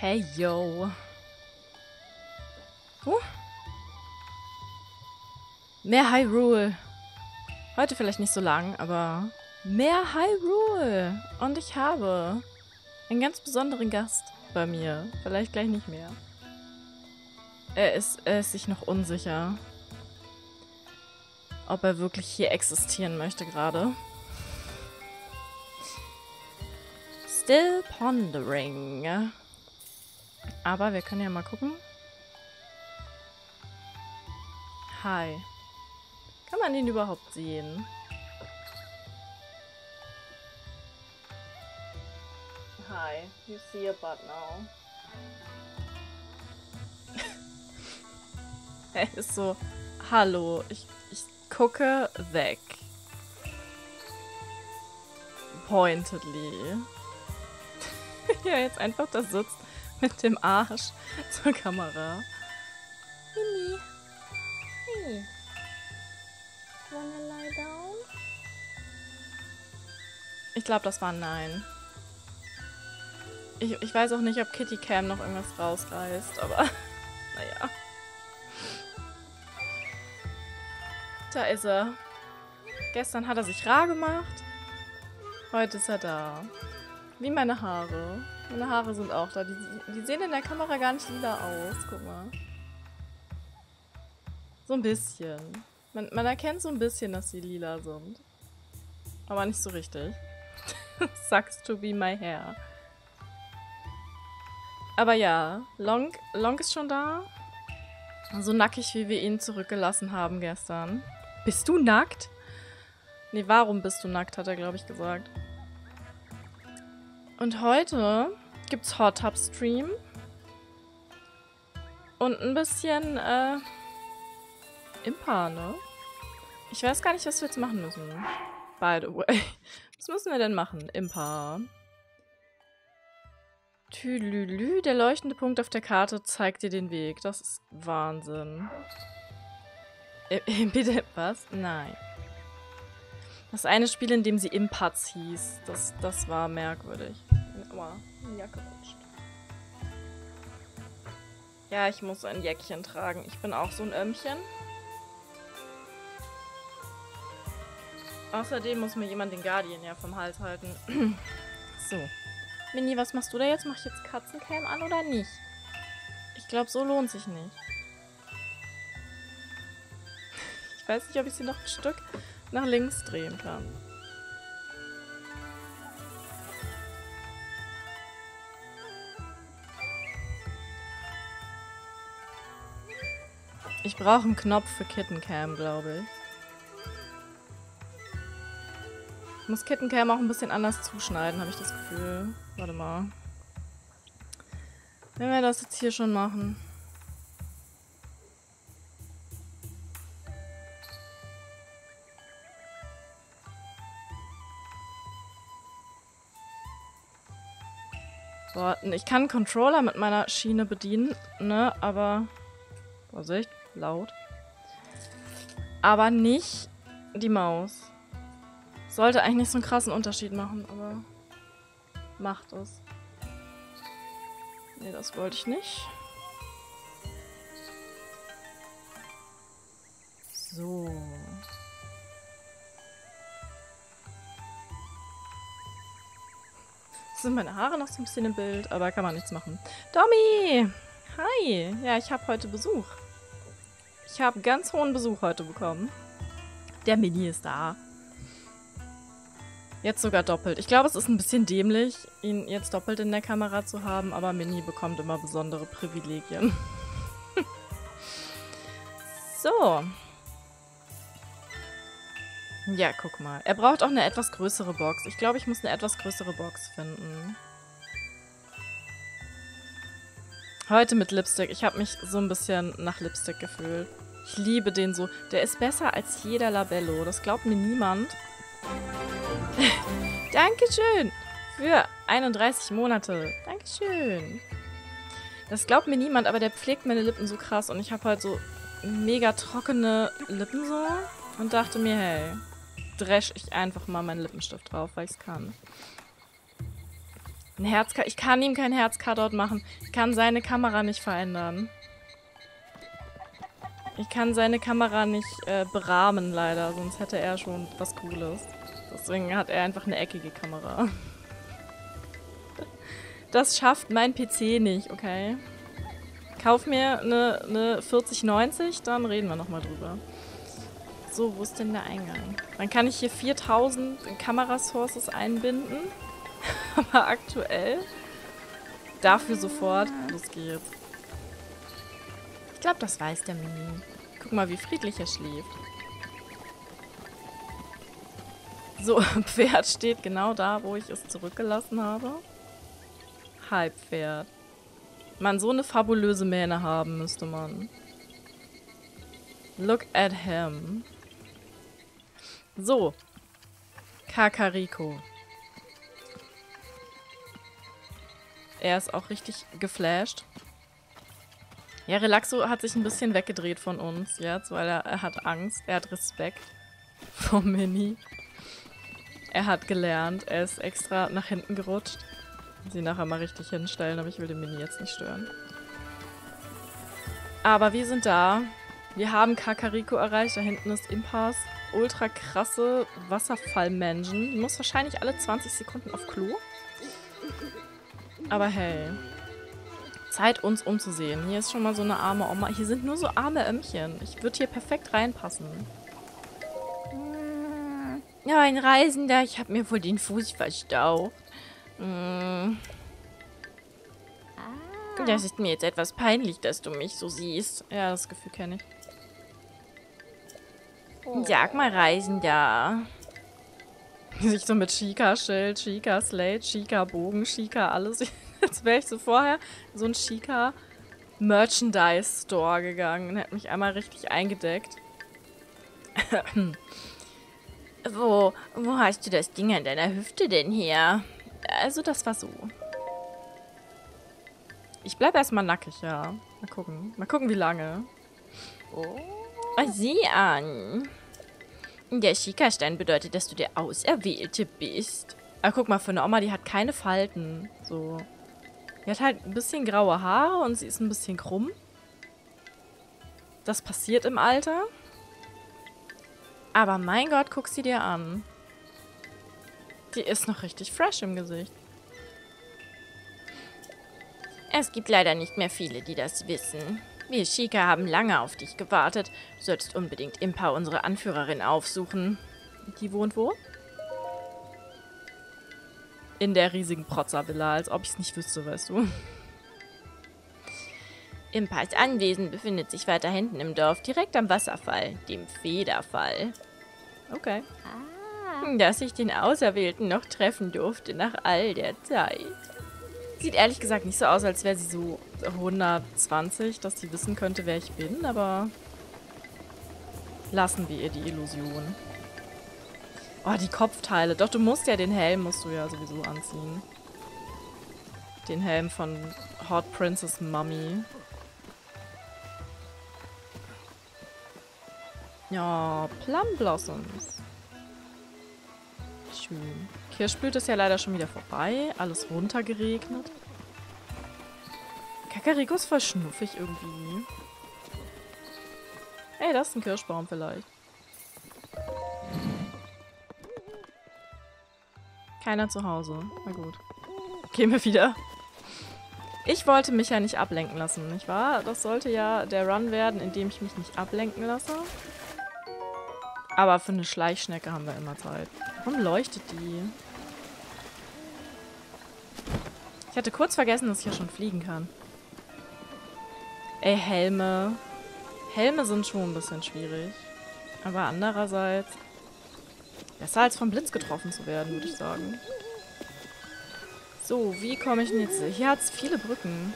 Hey, yo. Mehr Hyrule. Heute vielleicht nicht so lang, aber mehr Hyrule. Und ich habe einen ganz besonderen Gast bei mir. Vielleicht gleich nicht mehr. Er ist sich noch unsicher, ob er wirklich hier existieren möchte gerade. Still pondering. Aber wir können ja mal gucken. Hi. Kann man ihn überhaupt sehen? Hi, you see a butt now. Er ist so, hallo, ich gucke weg. Pointedly. Ja, jetzt einfach da sitzt mit dem Arsch zur Kamera. Mini. Hey. Wanna lie down? Ich glaube, das war ein Nein. Ich weiß auch nicht, ob Kitty Cam noch irgendwas rausreißt, aber naja. Da ist er. Gestern hat er sich rar gemacht. Heute ist er da. Wie meine Haare. Meine Haare sind auch da. Die sehen in der Kamera gar nicht lila aus. Guck mal. So ein bisschen. Man erkennt so ein bisschen, dass sie lila sind. Aber nicht so richtig. Sucks to be my hair. Aber ja, Long ist schon da. So nackig, wie wir ihn zurückgelassen haben gestern. Bist du nackt? Nee, warum bist du nackt, hat er, glaube ich, gesagt. Und heute gibt's Hot Tub Stream. Und ein bisschen, Impa, ne? Ich weiß gar nicht, was wir jetzt machen müssen. By the way. Was müssen wir denn machen? Impa. Tülülü, der leuchtende Punkt auf der Karte zeigt dir den Weg. Das ist Wahnsinn. Bitte, was? Nein. Das eine Spiel, in dem sie Impats hieß, das war merkwürdig. Aua, die Jacke rutscht. Ja, ich muss ein Jäckchen tragen. Ich bin auch so ein Ömmchen. Außerdem muss mir jemand den Guardian ja vom Hals halten. So. Mini, was machst du da jetzt? Mach ich jetzt Katzencam an oder nicht? Ich glaube, so lohnt sich nicht. Ich weiß nicht, ob ich sie noch ein Stück nach links drehen kann. Ich brauche einen Knopf für Kittencam, glaube ich. Ich muss Kittencam auch ein bisschen anders zuschneiden, habe ich das Gefühl. Warte mal. Wenn wir das jetzt hier schon machen. Boah, ich kann einen Controller mit meiner Schiene bedienen, ne, aber... Vorsicht, laut. Aber nicht die Maus. Sollte eigentlich nicht so einen krassen Unterschied machen, aber... Macht es. Nee, das wollte ich nicht. So. Sind meine Haare noch so ein bisschen im Bild, aber kann man nichts machen. Tommy! Hi! Ja, ich habe heute Besuch. Ich habe ganz hohen Besuch heute bekommen. Der Mini ist da. Jetzt sogar doppelt. Ich glaube, es ist ein bisschen dämlich, ihn jetzt doppelt in der Kamera zu haben, aber Mini bekommt immer besondere Privilegien. So. Ja, guck mal. Er braucht auch eine etwas größere Box. Ich glaube, ich muss eine etwas größere Box finden. Heute mit Lipstick. Ich habe mich so ein bisschen nach Lipstick gefühlt. Ich liebe den so. Der ist besser als jeder Labello. Das glaubt mir niemand. Dankeschön für 31 Monate. Dankeschön. Das glaubt mir niemand, aber der pflegt meine Lippen so krass. Und ich habe halt so mega trockene Lippen so. Und dachte mir, hey, dresch ich einfach mal meinen Lippenstift drauf, weil ich es kann. Ein Herzcut. Ich kann ihm kein Herzcutout machen. Ich kann seine Kamera nicht verändern. Ich kann seine Kamera nicht berahmen, leider. Sonst hätte er schon was Cooles. Deswegen hat er einfach eine eckige Kamera. Das schafft mein PC nicht, okay? Kauf mir eine 4090, dann reden wir nochmal drüber. So, wo ist denn der Eingang? Dann kann ich hier 4000 Kamerasources einbinden. Aber aktuell dafür sofort. Los geht's. Ich glaube, das weiß der Mini. Guck mal, wie friedlich er schläft. So, Pferd steht genau da, wo ich es zurückgelassen habe. Halbpferd. Man, so eine fabulöse Mähne haben müsste man. Look at him. So. Kakariko. Er ist auch richtig geflasht. Ja, Relaxo hat sich ein bisschen weggedreht von uns jetzt, weil er hat Angst. Er hat Respekt vor Mini. Er hat gelernt. Er ist extra nach hinten gerutscht. Sie nachher mal richtig hinstellen, aber ich will den Mini jetzt nicht stören. Aber wir sind da. Wir haben Kakariko erreicht. Da hinten ist Impass. Ultra krasse Wasserfallmenschen. Die muss wahrscheinlich alle 20 Sekunden auf Klo. Aber hey. Zeit, uns umzusehen. Hier ist schon mal so eine arme Oma. Hier sind nur so arme Ömmchen. Ich würde hier perfekt reinpassen. Ja, ein Reisender. Ich habe mir wohl den Fuß verstaucht. Das ist mir jetzt etwas peinlich, dass du mich so siehst. Ja, das Gefühl kenne ich. Sag mal, Reisender. Sich so mit Chica-Schild, Chica-Slate, Chica-Bogen, Chica, alles. Jetzt wäre ich so vorher so ein Chica-Merchandise-Store gegangen und hätte mich einmal richtig eingedeckt. Wo hast du das Ding an deiner Hüfte denn her? Also, das war so. Ich bleib erstmal nackig, ja. Mal gucken. Mal gucken, wie lange. Oh, sieh an. Der Chica-Stein bedeutet, dass du der Auserwählte bist. Aber guck mal, für eine Oma, die hat keine Falten. So. Die hat halt ein bisschen graue Haare und sie ist ein bisschen krumm. Das passiert im Alter. Aber mein Gott, guck sie dir an. Die ist noch richtig fresh im Gesicht. Es gibt leider nicht mehr viele, die das wissen. Wir Chica haben lange auf dich gewartet. Du solltest unbedingt Impa, unsere Anführerin, aufsuchen. Die wohnt wo? In der riesigen Protzer-Villa, als ob ich es nicht wüsste, weißt du. Impas Anwesen befindet sich weiter hinten im Dorf, direkt am Wasserfall, dem Federfall. Okay. Dass ich den Auserwählten noch treffen durfte nach all der Zeit. Sieht ehrlich gesagt nicht so aus, als wäre sie so 120, dass sie wissen könnte, wer ich bin, aber lassen wir ihr die Illusion. Oh, die Kopfteile. Doch, du musst ja den Helm, musst du ja sowieso anziehen. Den Helm von Hot Princess Mummy. Ja, Plum Blossoms. Schön. Kirschblüte ist ja leider schon wieder vorbei. Alles runtergeregnet. Kakariko ist voll schnuffig irgendwie. Ey, das ist ein Kirschbaum vielleicht. Keiner zu Hause. Na gut. Gehen wir wieder. Ich wollte mich ja nicht ablenken lassen, nicht wahr? Das sollte ja der Run werden, in dem ich mich nicht ablenken lasse. Aber für eine Schleichschnecke haben wir immer Zeit. Warum leuchtet die? Ich hatte kurz vergessen, dass ich ja schon fliegen kann. Ey, Helme. Helme sind schon ein bisschen schwierig. Aber andererseits besser als vom Blitz getroffen zu werden, würde ich sagen. So, wie komme ich denn jetzt? Hier hat es viele Brücken.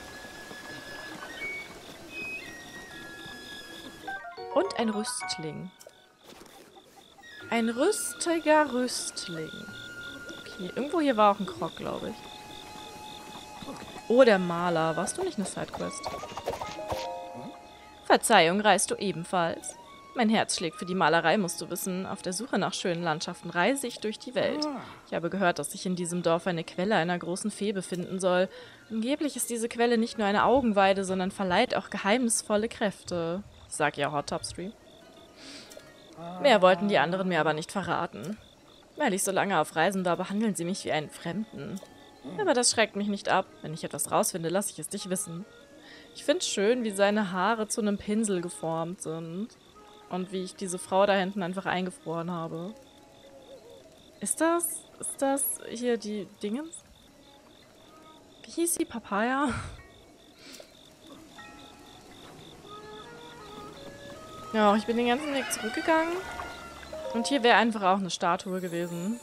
Und ein Rüstling. Ein rüstiger Rüstling. Okay, irgendwo hier war auch ein Krog, glaube ich. Oh, der Maler. Warst du nicht eine Sidequest? Verzeihung, reist du ebenfalls? Mein Herz schlägt für die Malerei, musst du wissen. Auf der Suche nach schönen Landschaften reise ich durch die Welt. Ich habe gehört, dass sich in diesem Dorf eine Quelle einer großen Fee befinden soll. Angeblich ist diese Quelle nicht nur eine Augenweide, sondern verleiht auch geheimnisvolle Kräfte. Sag ja Hot Top Stream. Mehr wollten die anderen mir aber nicht verraten. Weil ich so lange auf Reisen war, behandeln sie mich wie einen Fremden. Aber das schreckt mich nicht ab. Wenn ich etwas rausfinde, lasse ich es dich wissen. Ich finde es schön, wie seine Haare zu einem Pinsel geformt sind. Und wie ich diese Frau da hinten einfach eingefroren habe. Ist das hier die Dingens? Wie hieß sie? Papaya? Ja, ich bin den ganzen Weg zurückgegangen. Und hier wäre einfach auch eine Statue gewesen.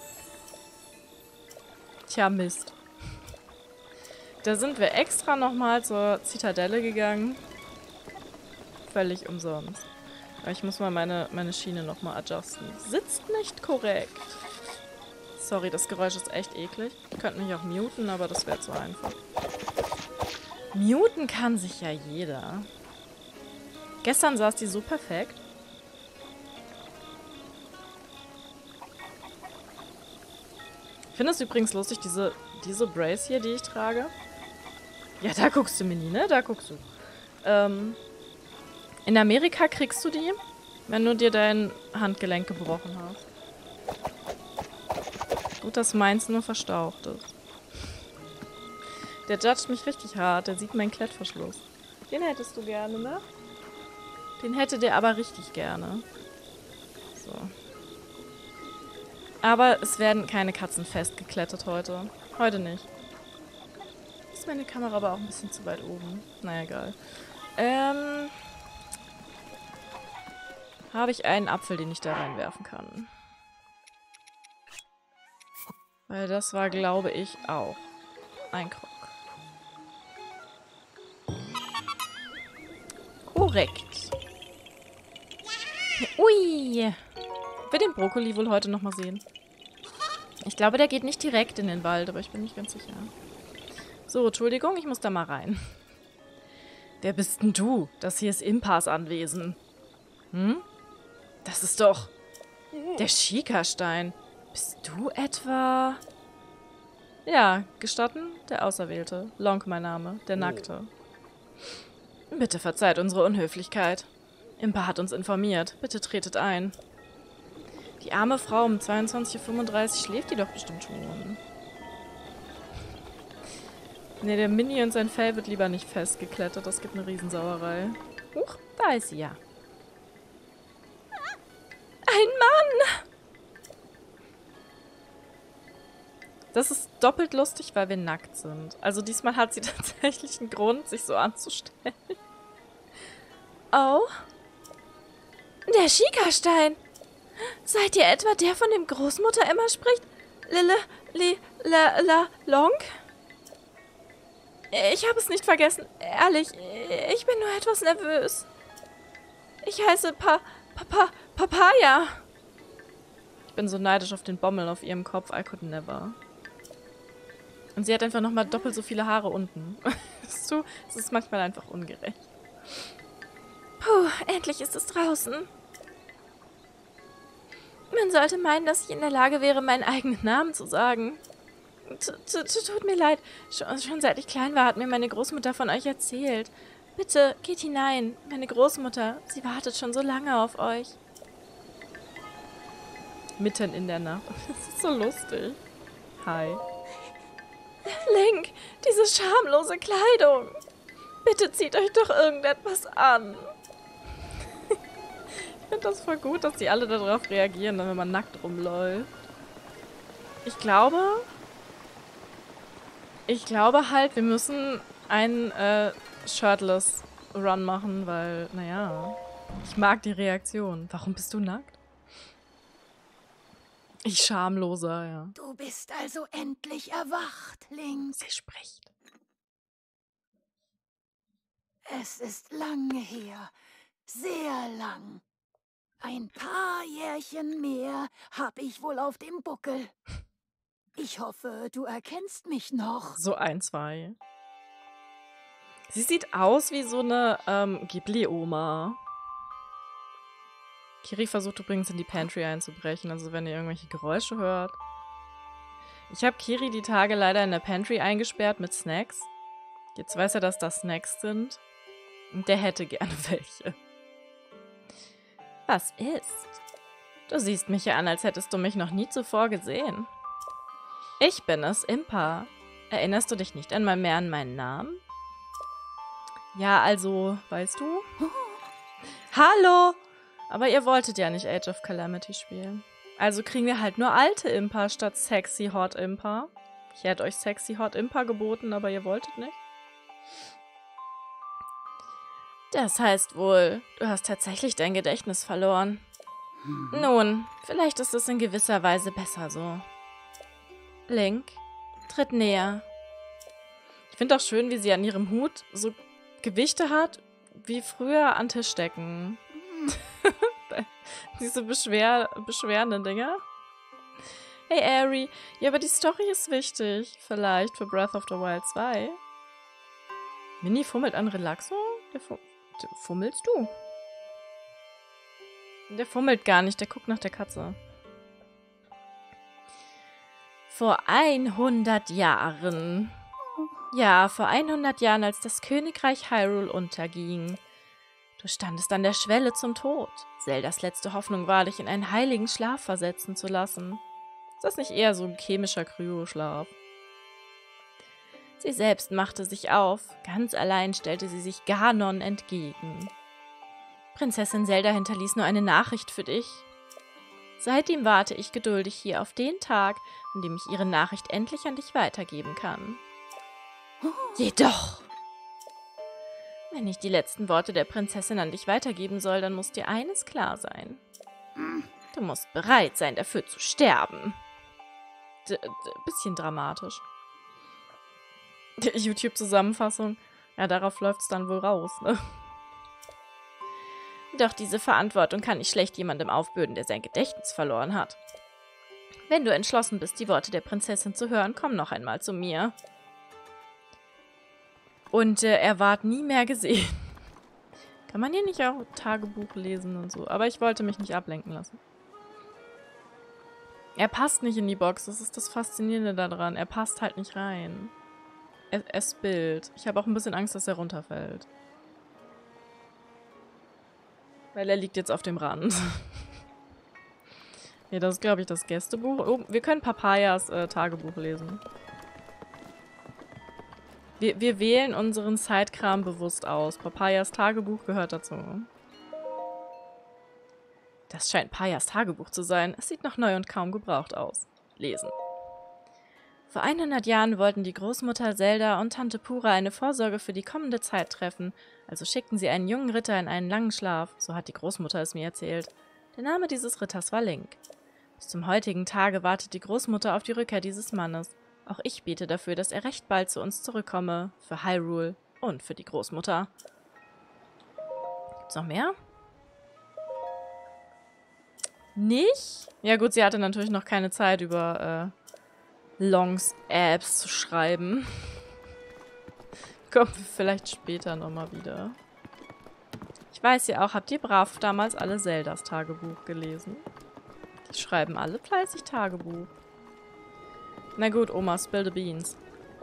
Tja, Mist. Da sind wir extra nochmal zur Zitadelle gegangen. Völlig umsonst. Aber ich muss mal meine Schiene nochmal adjusten. Sitzt nicht korrekt. Sorry, das Geräusch ist echt eklig. Ich könnte mich auch muten, aber das wäre zu einfach. Muten kann sich ja jeder. Gestern saß die so perfekt. Ich finde es übrigens lustig, diese Brace hier, die ich trage. Ja, da guckst du, Mini, ne? Da guckst du. In Amerika kriegst du die, wenn du dir dein Handgelenk gebrochen hast. Gut, dass meins nur verstaucht ist. Der judgt mich richtig hart. Der sieht meinen Klettverschluss. Den hättest du gerne, ne? Den hätte der aber richtig gerne. So. Aber es werden keine Katzen festgeklettert heute. Heute nicht. Ist meine Kamera aber auch ein bisschen zu weit oben. Naja, egal. Habe ich einen Apfel, den ich da reinwerfen kann. Weil das war, glaube ich, auch ein Krog. Korrekt. Ui! Wir den Brokkoli wohl heute nochmal sehen. Ich glaube, der geht nicht direkt in den Wald, aber ich bin nicht ganz sicher. So, Entschuldigung, ich muss da mal rein. Wer bist denn du? Das hier ist Impas Anwesen. Hm? Das ist doch der Schikastein. Bist du etwa... Ja, gestatten? Der Auserwählte. Lonk mein Name, der Nackte. Bitte verzeiht unsere Unhöflichkeit. Impa hat uns informiert. Bitte tretet ein. Die arme Frau um 22:35 Uhr schläft die doch bestimmt schon. Ne, der Mini und sein Fell wird lieber nicht festgeklettert. Das gibt eine Riesensauerei. Huch, da ist sie ja. Ein Mann! Das ist doppelt lustig, weil wir nackt sind. Also diesmal hat sie tatsächlich einen Grund, sich so anzustellen. Oh? Der Schikastein! Seid ihr etwa der, von dem Großmutter immer spricht? Lonk? Ich habe es nicht vergessen. Ehrlich, ich bin nur etwas nervös. Ich heiße Papaya. Ich bin so neidisch auf den Bommel auf ihrem Kopf. I could never. Und sie hat einfach nochmal doppelt so viele Haare unten. Es ist manchmal einfach ungerecht. Puh, endlich ist es draußen. Man sollte meinen, dass ich in der Lage wäre, meinen eigenen Namen zu sagen. Tut mir leid. Schon seit ich klein war, hat mir meine Großmutter von euch erzählt. Bitte, geht hinein. Meine Großmutter, sie wartet schon so lange auf euch. Mitten in der Nacht. Das ist so lustig. Hi. Link, diese schamlose Kleidung. Bitte zieht euch doch irgendetwas an. Ich finde das voll gut, dass die alle darauf reagieren, wenn man nackt rumläuft. Ich glaube halt, wir müssen einen Shirtless Run machen, weil, naja, ich mag die Reaktion. Warum bist du nackt? Ich schamloser, ja. Du bist also endlich erwacht, Link. Sie spricht. Es ist lange her. Sehr lang. Ein paar Jährchen mehr hab ich wohl auf dem Buckel. Ich hoffe, du erkennst mich noch. So 1, 2. Sie sieht aus wie so eine Ghibli-Oma. Kiri versucht übrigens in die Pantry einzubrechen, also wenn ihr irgendwelche Geräusche hört. Ich habe Kiri die Tage leider in der Pantry eingesperrt mit Snacks. Jetzt weiß er, dass das Snacks sind. Und der hätte gerne welche. Was ist? Du siehst mich ja an, als hättest du mich noch nie zuvor gesehen. Ich bin es, Impa. Erinnerst du dich nicht einmal mehr an meinen Namen? Ja, also, weißt du? Hallo! Aber ihr wolltet ja nicht Age of Calamity spielen. Also kriegen wir halt nur alte Impa statt Sexy Hot Impa. Ich hätte euch Sexy Hot Impa geboten, aber ihr wolltet nicht. Das heißt wohl, du hast tatsächlich dein Gedächtnis verloren. Nun, vielleicht ist es in gewisser Weise besser so. Link, tritt näher. Ich finde auch schön, wie sie an ihrem Hut so Gewichte hat, wie früher an Tischdecken. Diese beschwerenden Dinger. Hey, Ari. Ja, aber die Story ist wichtig. Vielleicht für Breath of the Wild 2. Mini fummelt an Relaxo? Fummelst du? Der fummelt gar nicht, der guckt nach der Katze. Vor 100 Jahren. Ja, vor 100 Jahren, als das Königreich Hyrule unterging. Du standest an der Schwelle zum Tod. Zeldas letzte Hoffnung war, dich in einen heiligen Schlaf versetzen zu lassen. Ist das nicht eher so ein chemischer Kryoschlaf? Sie selbst machte sich auf. Ganz allein stellte sie sich Ganon entgegen. Prinzessin Zelda hinterließ nur eine Nachricht für dich. Seitdem warte ich geduldig hier auf den Tag, an dem ich ihre Nachricht endlich an dich weitergeben kann. Jedoch, wenn ich die letzten Worte der Prinzessin an dich weitergeben soll, dann muss dir eines klar sein. Du musst bereit sein, dafür zu sterben. Bisschen dramatisch. YouTube-Zusammenfassung. Ja, darauf läuft's dann wohl raus, ne? Doch diese Verantwortung kann ich schlecht jemandem aufbürden, der sein Gedächtnis verloren hat. Wenn du entschlossen bist, die Worte der Prinzessin zu hören, komm noch einmal zu mir. Und er ward nie mehr gesehen. Kann man hier nicht auch Tagebuch lesen und so? Aber ich wollte mich nicht ablenken lassen. Er passt nicht in die Box, das ist das Faszinierende daran. Er passt halt nicht rein. Er spillt. Ich habe auch ein bisschen Angst, dass er runterfällt. Weil er liegt jetzt auf dem Rand. Ja, das ist, glaube ich, das Gästebuch. Oh, wir können Papayas Tagebuch lesen. Wir wählen unseren Sidekram bewusst aus. Papayas Tagebuch gehört dazu. Das scheint Papayas Tagebuch zu sein. Es sieht noch neu und kaum gebraucht aus. Lesen. Vor 100 Jahren wollten die Großmutter Zelda und Tante Pura eine Vorsorge für die kommende Zeit treffen, also schickten sie einen jungen Ritter in einen langen Schlaf, so hat die Großmutter es mir erzählt. Der Name dieses Ritters war Link. Bis zum heutigen Tage wartet die Großmutter auf die Rückkehr dieses Mannes. Auch ich bete dafür, dass er recht bald zu uns zurückkomme, für Hyrule und für die Großmutter. Gibt's noch mehr? Nicht? Ja gut, sie hatte natürlich noch keine Zeit, über Longs Apps zu schreiben. Kommen wir vielleicht später nochmal wieder. Ich weiß ja auch, habt ihr brav damals alle Zeldas Tagebuch gelesen? Die schreiben alle fleißig Tagebuch. Na gut, Oma, spill the beans.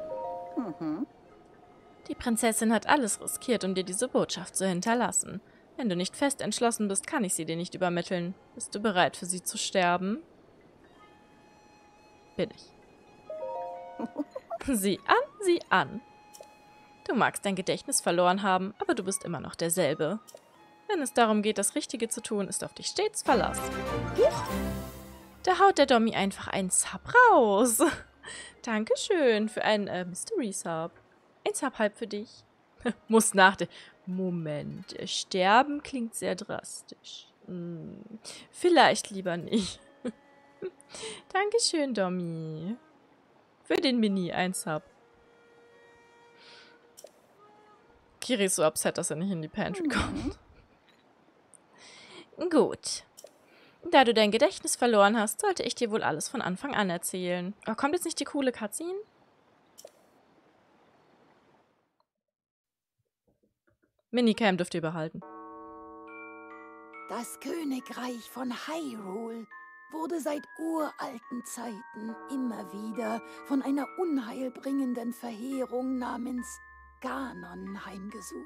Die Prinzessin hat alles riskiert, um dir diese Botschaft zu hinterlassen. Wenn du nicht fest entschlossen bist, kann ich sie dir nicht übermitteln. Bist du bereit, für sie zu sterben? Bin ich. Sieh an, sieh an. Du magst dein Gedächtnis verloren haben, aber du bist immer noch derselbe. Wenn es darum geht, das Richtige zu tun, ist auf dich stets Verlass. Huch. Da haut der Dommi einfach einen Sub raus. Dankeschön für einen Mystery-Sub. Ein Sub halb für dich. Muss nachdenken. Moment, sterben klingt sehr drastisch. Vielleicht lieber nicht. Dankeschön, Dommi. Für den Mini ein Sub. Kiri ist so upset, dass er nicht in die Pantry kommt. Gut. Da du dein Gedächtnis verloren hast, sollte ich dir wohl alles von Anfang an erzählen. Oh, kommt jetzt nicht die coole Cutscene? Minicam dürft ihr behalten. Das Königreich von Hyrule wurde seit uralten Zeiten immer wieder von einer unheilbringenden Verheerung namens Ganon heimgesucht.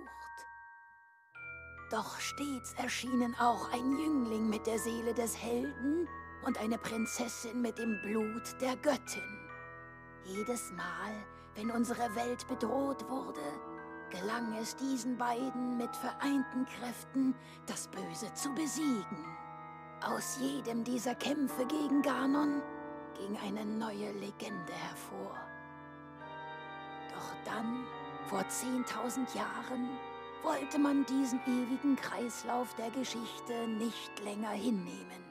Doch stets erschienen auch ein Jüngling mit der Seele des Helden und eine Prinzessin mit dem Blut der Göttin. Jedes Mal, wenn unsere Welt bedroht wurde, gelang es diesen beiden mit vereinten Kräften, das Böse zu besiegen. Aus jedem dieser Kämpfe gegen Ganon ging eine neue Legende hervor. Doch dann, vor 10.000 Jahren, wollte man diesen ewigen Kreislauf der Geschichte nicht länger hinnehmen.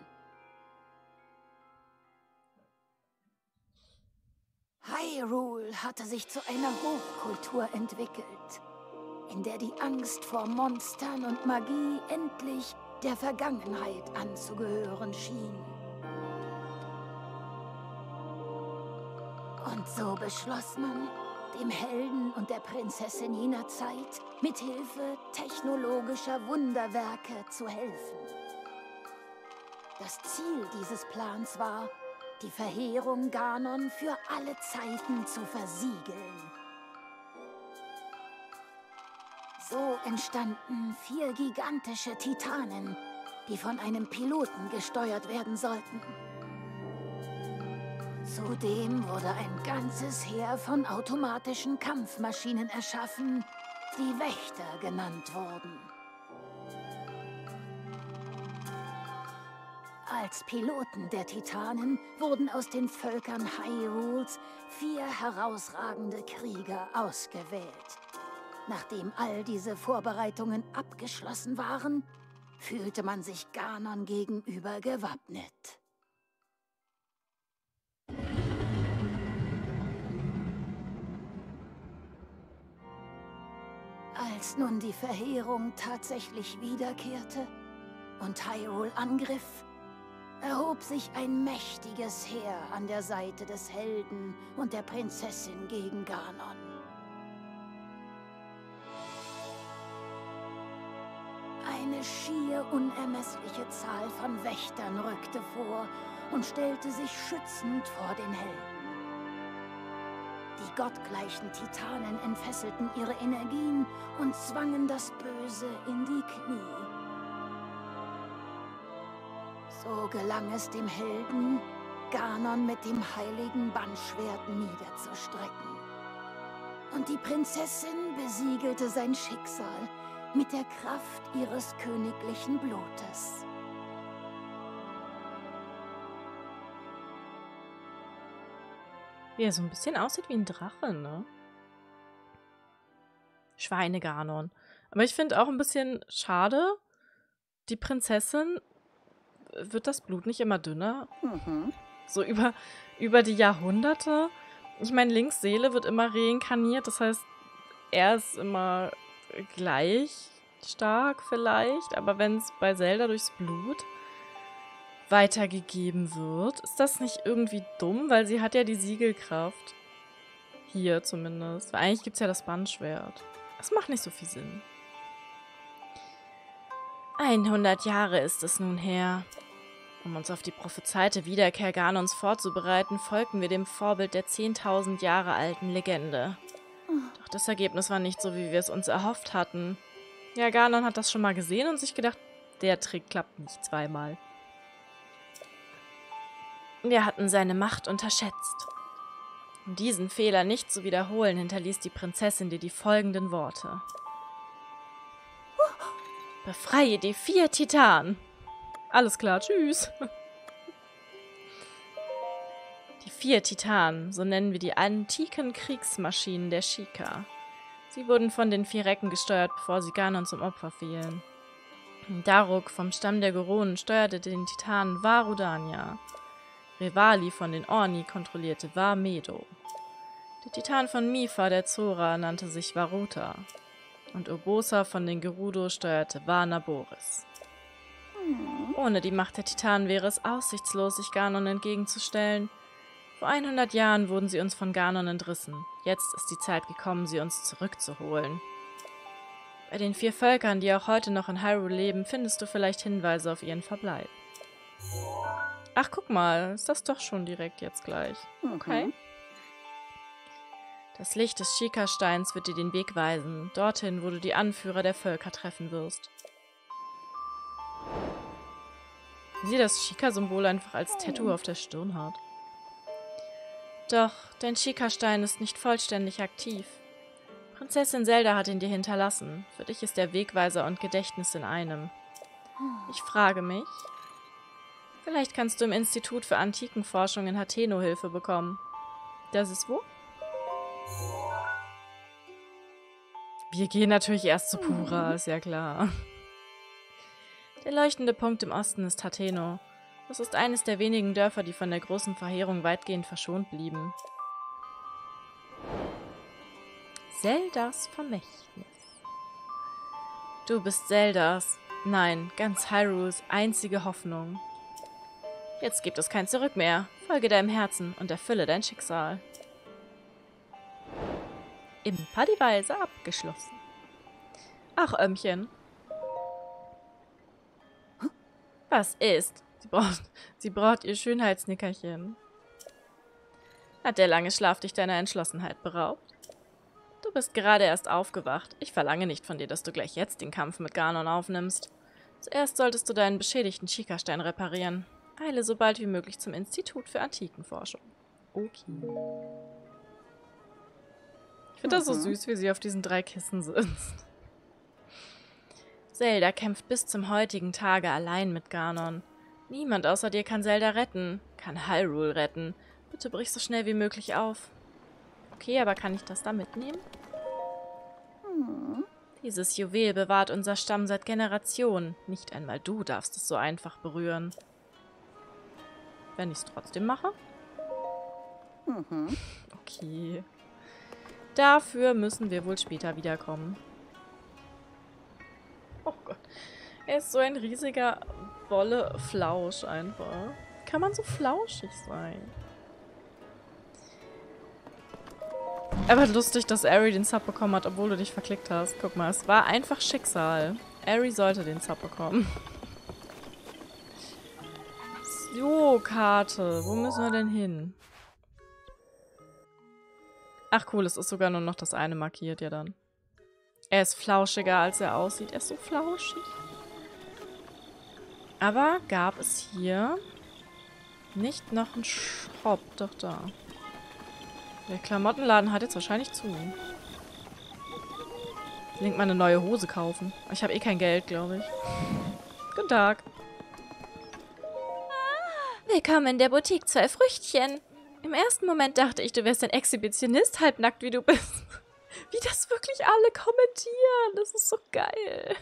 Hyrule hatte sich zu einer Hochkultur entwickelt, in der die Angst vor Monstern und Magie endlich der Vergangenheit anzugehören schien. Und so beschloss man, dem Helden und der Prinzessin jener Zeit mit Hilfe technologischer Wunderwerke zu helfen. Das Ziel dieses Plans war, die Verheerung Ganon für alle Zeiten zu versiegeln. So entstanden 4 gigantische Titanen, die von einem Piloten gesteuert werden sollten. Zudem wurde ein ganzes Heer von automatischen Kampfmaschinen erschaffen, die Wächter genannt wurden. Als Piloten der Titanen wurden aus den Völkern Hyrules 4 herausragende Krieger ausgewählt. Nachdem all diese Vorbereitungen abgeschlossen waren, fühlte man sich Ganon gegenüber gewappnet. Als nun die Verheerung tatsächlich wiederkehrte und Hyrule angriff, erhob sich ein mächtiges Heer an der Seite des Helden und der Prinzessin gegen Ganon. Eine schier unermessliche Zahl von Wächtern rückte vor und stellte sich schützend vor den Helden. Die gottgleichen Titanen entfesselten ihre Energien und zwangen das Böse in die Knie. So gelang es dem Helden, Ganon mit dem heiligen Bannschwert niederzustrecken. Und die Prinzessin besiegelte sein Schicksal mit der Kraft ihres königlichen Blutes. Wie er so ein bisschen aussieht wie ein Drache, ne? Schweineganon. Aber ich finde auch ein bisschen schade, die Prinzessin, wird das Blut nicht immer dünner? So über die Jahrhunderte? Ich meine, Links Seele wird immer reinkarniert, das heißt, er ist immer gleich stark vielleicht, aber wenn es bei Zelda durchs Blut weitergegeben wird, ist das nicht irgendwie dumm, weil sie hat ja die Siegelkraft. Hier zumindest. Weil eigentlich gibt es ja das Bannschwert. Das macht nicht so viel Sinn. 100 Jahre ist es nun her. Um uns auf die prophezeite Wiederkehr Ganons vorzubereiten, folgten wir dem Vorbild der 10.000 Jahre alten Legende. Doch das Ergebnis war nicht so, wie wir es uns erhofft hatten. Ja, Ganon hat das schon mal gesehen und sich gedacht, der Trick klappt nicht zweimal. Wir hatten seine Macht unterschätzt. Um diesen Fehler nicht zu wiederholen, hinterließ die Prinzessin dir die folgenden Worte. Befreie die 4 Titanen. Alles klar, tschüss. Die 4 Titanen, so nennen wir die antiken Kriegsmaschinen der Sheikah. Sie wurden von den 4 Recken gesteuert, bevor sie Ganon zum Opfer fielen. Daruk vom Stamm der Goronen steuerte den Titanen Varudania. Revali von den Orni kontrollierte Var Medo. Der Titan von Mipha, der Zora, nannte sich Varuta. Und Urbosa von den Gerudo steuerte Var Naboris. Ohne die Macht der Titanen wäre es aussichtslos, sich Ganon entgegenzustellen. Vor 100 Jahren wurden sie uns von Ganon entrissen. Jetzt ist die Zeit gekommen, sie uns zurückzuholen. Bei den 4 Völkern, die auch heute noch in Hyrule leben, findest du vielleicht Hinweise auf ihren Verbleib. Ach, guck mal, ist das doch schon direkt jetzt gleich. Okay. Das Licht des Sheikah-Steins wird dir den Weg weisen, dorthin, wo du die Anführer der Völker treffen wirst. Wie sie das Sheikah-Symbol einfach als Tattoo auf der Stirn hat. Doch, dein Sheikah-Stein ist nicht vollständig aktiv. Prinzessin Zelda hat ihn dir hinterlassen. Für dich ist er Wegweiser und Gedächtnis in einem. Ich frage mich, vielleicht kannst du im Institut für Antikenforschung in Hateno Hilfe bekommen. Das ist wo? Wir gehen natürlich erst zu Pura, ist ja klar. Der leuchtende Punkt im Osten ist Hateno. Das ist eines der wenigen Dörfer, die von der großen Verheerung weitgehend verschont blieben. Zeldas Vermächtnis. Du bist Zeldas, nein, ganz Hyrules einzige Hoffnung. Jetzt gibt es kein Zurück mehr. Folge deinem Herzen und erfülle dein Schicksal. Im Paddyweise abgeschlossen. Ach, Ömmchen. Was ist? Sie braucht ihr Schönheitsnickerchen. Hat der lange Schlaf dich deiner Entschlossenheit beraubt? Du bist gerade erst aufgewacht. Ich verlange nicht von dir, dass du gleich jetzt den Kampf mit Ganon aufnimmst. Zuerst solltest du deinen beschädigten Sheikah-Stein reparieren. Eile so bald wie möglich zum Institut für Antikenforschung. Okay. Ich finde das so süß, wie sie auf diesen 3 Kissen sitzt. Zelda kämpft bis zum heutigen Tage allein mit Ganon. Niemand außer dir kann Zelda retten, kann Hyrule retten. Bitte brich so schnell wie möglich auf. Okay, aber kann ich das da mitnehmen? Dieses Juwel bewahrt unser Stamm seit Generationen. Nicht einmal du darfst es so einfach berühren. Wenn ich es trotzdem mache? Okay. Dafür müssen wir wohl später wiederkommen. Oh Gott. Er ist so ein riesiger Bolle-Flausch einfach. Kann man so flauschig sein? Aber lustig, dass Aerie den Sub bekommen hat, obwohl du dich verklickt hast. Guck mal, es war einfach Schicksal. Aerie sollte den Sub bekommen. So, Karte. Wo müssen wir denn hin? Ach cool, es ist sogar nur noch das eine markiert, ja dann. Er ist flauschiger, als er aussieht. Er ist so flauschig. Aber gab es hier nicht noch einen Shop? Doch da. Der Klamottenladen hat jetzt wahrscheinlich zu. Ich will mal eine neue Hose kaufen. Ich habe eh kein Geld, glaube ich. Guten Tag. Willkommen in der Boutique 2 Früchtchen. Im ersten Moment dachte ich, du wärst ein Exhibitionist, halbnackt wie du bist. Wie das wirklich alle kommentieren. Das ist so geil.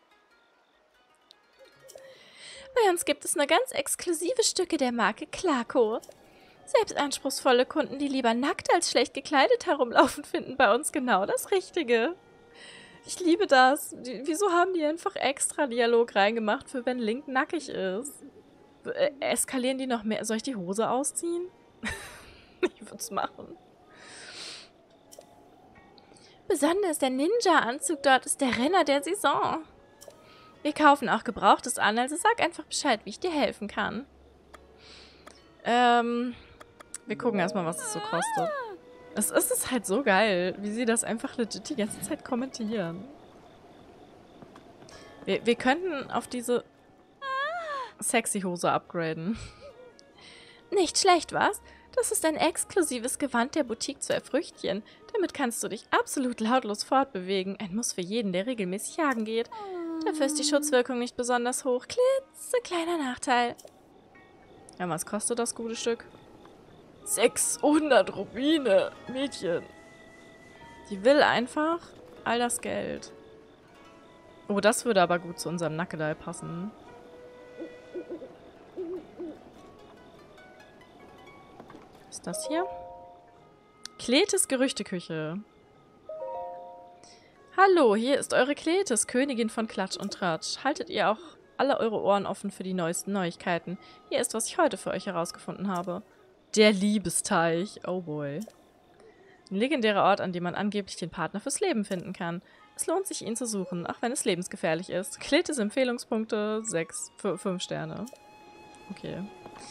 Bei uns gibt es nur ganz exklusive Stücke der Marke Clarko. Selbst anspruchsvolle Kunden, die lieber nackt als schlecht gekleidet herumlaufen, finden bei uns genau das Richtige. Ich liebe das. Wieso haben die einfach extra Dialog reingemacht, für wenn Link nackig ist? Eskalieren die noch mehr? Soll ich die Hose ausziehen? Ich würde es machen. Besonders der Ninja-Anzug dort ist der Renner der Saison. Wir kaufen auch Gebrauchtes an, also sag einfach Bescheid, wie ich dir helfen kann. Wir gucken erstmal, was es so kostet. Es ist halt so geil, wie sie das einfach legit die ganze Zeit kommentieren. Wir könnten auf diese sexy Hose upgraden. Nicht schlecht, was? Das ist ein exklusives Gewand der Boutique 2 Früchtchen. Damit kannst du dich absolut lautlos fortbewegen. Ein Muss für jeden, der regelmäßig jagen geht. Dafür ist die Schutzwirkung nicht besonders hoch. Klitzekleiner Nachteil. Ja, was kostet das gute Stück? 600 Rubine, Mädchen. Die will einfach all das Geld. Oh, das würde aber gut zu unserem Nackedei passen. Was ist das hier? Kletes Gerüchteküche. Hallo, hier ist eure Kletes, Königin von Klatsch und Tratsch. Haltet ihr auch alle eure Ohren offen für die neuesten Neuigkeiten. Hier ist, was ich heute für euch herausgefunden habe. Der Liebesteich. Oh boy. Ein legendärer Ort, an dem man angeblich den Partner fürs Leben finden kann. Es lohnt sich, ihn zu suchen, auch wenn es lebensgefährlich ist. Kletes Empfehlungspunkte 5 Sterne. Okay.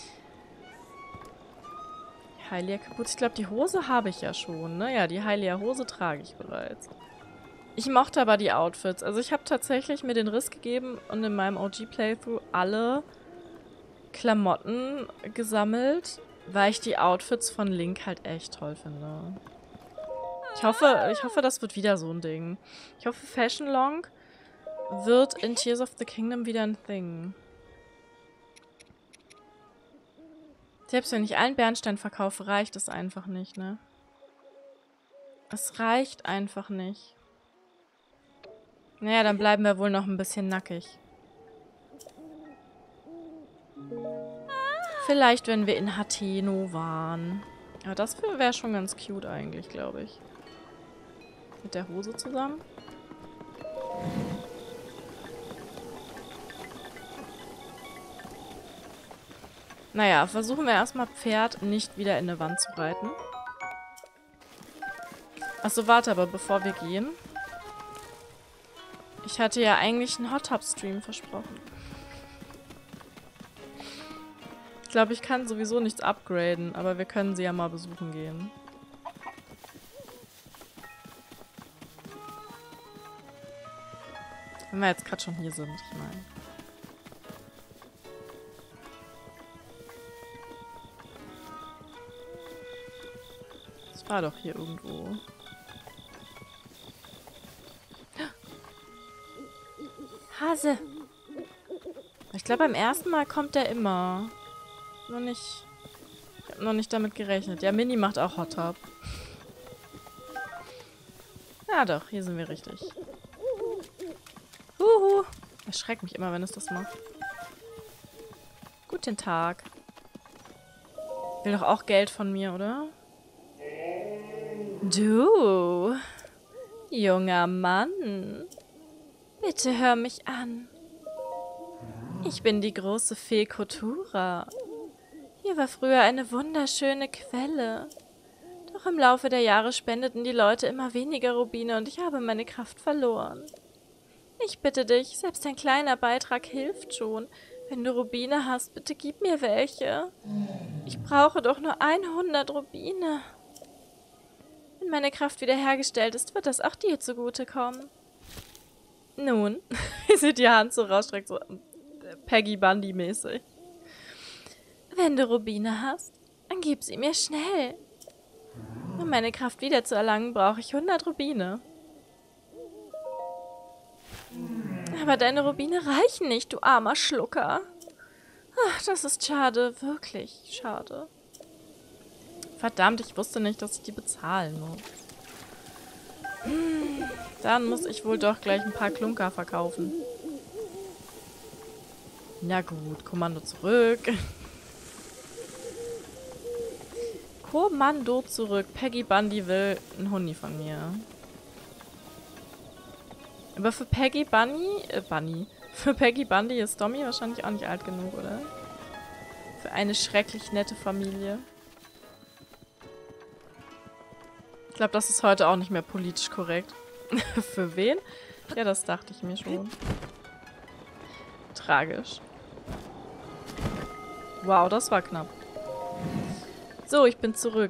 Hylia Kapuze. Ich glaube, die Hose habe ich ja schon, ne? Ja, die Hylia Hose trage ich bereits. Ich mochte aber die Outfits. Also ich habe tatsächlich mir den Riss gegeben und in meinem OG-Playthrough alle Klamotten gesammelt, weil ich die Outfits von Link halt echt toll finde. Ich hoffe, das wird wieder so ein Ding. Ich hoffe, Fashion Long wird in Tears of the Kingdom wieder ein Thing. Selbst wenn ich einen Bernstein verkaufe, reicht es einfach nicht, ne? Es reicht einfach nicht. Naja, dann bleiben wir wohl noch ein bisschen nackig. Vielleicht, wenn wir in Hateno waren. Aber das wäre schon ganz cute eigentlich, glaube ich. Mit der Hose zusammen. Naja, versuchen wir erstmal Pferd nicht wieder in eine Wand zu reiten. Achso, warte, aber bevor wir gehen. Ich hatte ja eigentlich einen Hot Tub Stream versprochen. Ich glaube, ich kann sowieso nichts upgraden, aber wir können sie ja mal besuchen gehen. Wenn wir jetzt gerade schon hier sind, ich meine. Das war doch hier irgendwo. Hase! Ich glaube, beim ersten Mal kommt der immer. Nur nicht... Ich habe noch nicht damit gerechnet. Ja, Mini macht auch Hot Tub. Ja doch, hier sind wir richtig. Huhu! Erschreckt mich immer, wenn es das macht. Guten Tag. Will doch auch Geld von mir, oder? Du, junger Mann. Bitte hör mich an. Ich bin die große Fee Kotura. Hier war früher eine wunderschöne Quelle. Doch im Laufe der Jahre spendeten die Leute immer weniger Rubine und ich habe meine Kraft verloren. Ich bitte dich, selbst ein kleiner Beitrag hilft schon. Wenn du Rubine hast, bitte gib mir welche. Ich brauche doch nur 100 Rubine. Wenn meine Kraft wiederhergestellt ist, wird das auch dir zugutekommen. Nun, wie sie die Hand so rausstreckt, so Peggy Bundy-mäßig. Wenn du Rubine hast, dann gib sie mir schnell. Um meine Kraft wiederzuerlangen, brauche ich 100 Rubine. Aber deine Rubine reichen nicht, du armer Schlucker. Ach, das ist schade, wirklich schade. Verdammt, ich wusste nicht, dass ich die bezahlen muss. Dann muss ich wohl doch gleich ein paar Klunker verkaufen. Na gut, Kommando zurück. Kommando zurück. Peggy Bundy will einen Huni von mir. Aber für Peggy Für Peggy Bundy ist Dommy wahrscheinlich auch nicht alt genug, oder? Für eine schrecklich nette Familie. Ich glaube, das ist heute auch nicht mehr politisch korrekt. Für wen? Ja, das dachte ich mir schon. Tragisch. Wow, das war knapp. So, ich bin zurück.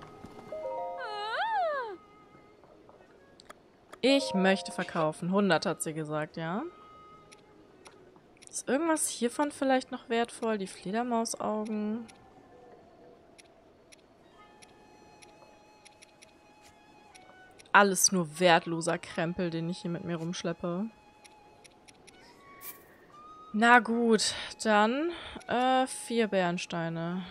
Ich möchte verkaufen. 100 hat sie gesagt, ja? Ist irgendwas hiervon vielleicht noch wertvoll? Die Fledermausaugen. Alles nur wertloser Krempel, den ich hier mit mir rumschleppe. Na gut, dann 4 Bernsteine.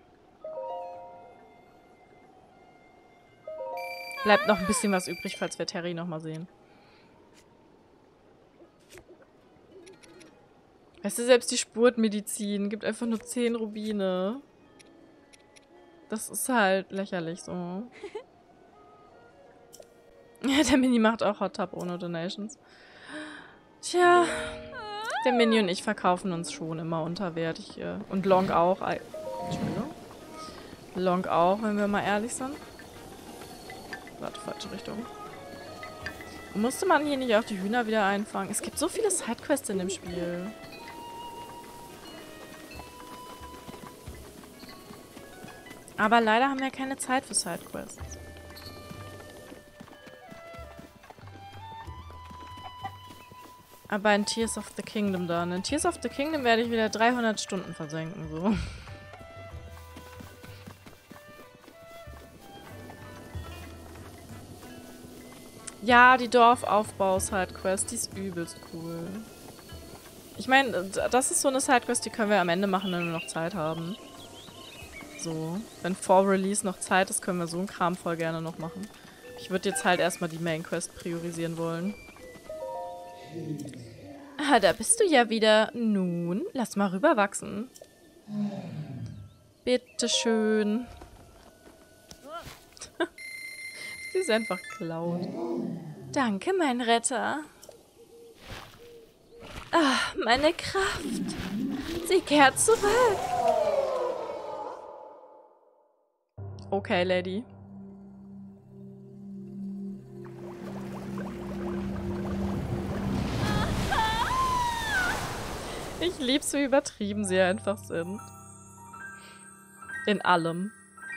Bleibt noch ein bisschen was übrig, falls wir Terry nochmal sehen. Weißt du, selbst die Spurtmedizin gibt einfach nur 10 Rubine. Das ist halt lächerlich so. Ja, der Mini macht auch Hot Tub ohne Donations. Tja, der Mini und ich verkaufen uns schon immer unterwertig. Und Long auch. Entschuldigung. Long auch, wenn wir mal ehrlich sind. Warte, falsche Richtung. Musste man hier nicht auch die Hühner wieder einfangen? Es gibt so viele Sidequests in dem Spiel. Aber leider haben wir keine Zeit für Sidequests. Aber in Tears of the Kingdom dann. In Tears of the Kingdom werde ich wieder 300 Stunden versenken, so. Ja, die Dorfaufbau-Sidequest, die ist übelst cool. Ich meine, das ist so eine Sidequest, die können wir am Ende machen, wenn wir noch Zeit haben. So, wenn vor Release noch Zeit ist, können wir so einen Kram voll gerne noch machen. Ich würde jetzt halt erstmal die Main-Quest priorisieren wollen. Ah, da bist du ja wieder. Nun, lass mal rüberwachsen. Bitteschön. Sie ist einfach geklaut. Danke, mein Retter. Ah, meine Kraft. Sie kehrt zurück. Okay, Lady. Ich lieb's, wie übertrieben sie einfach sind. In allem.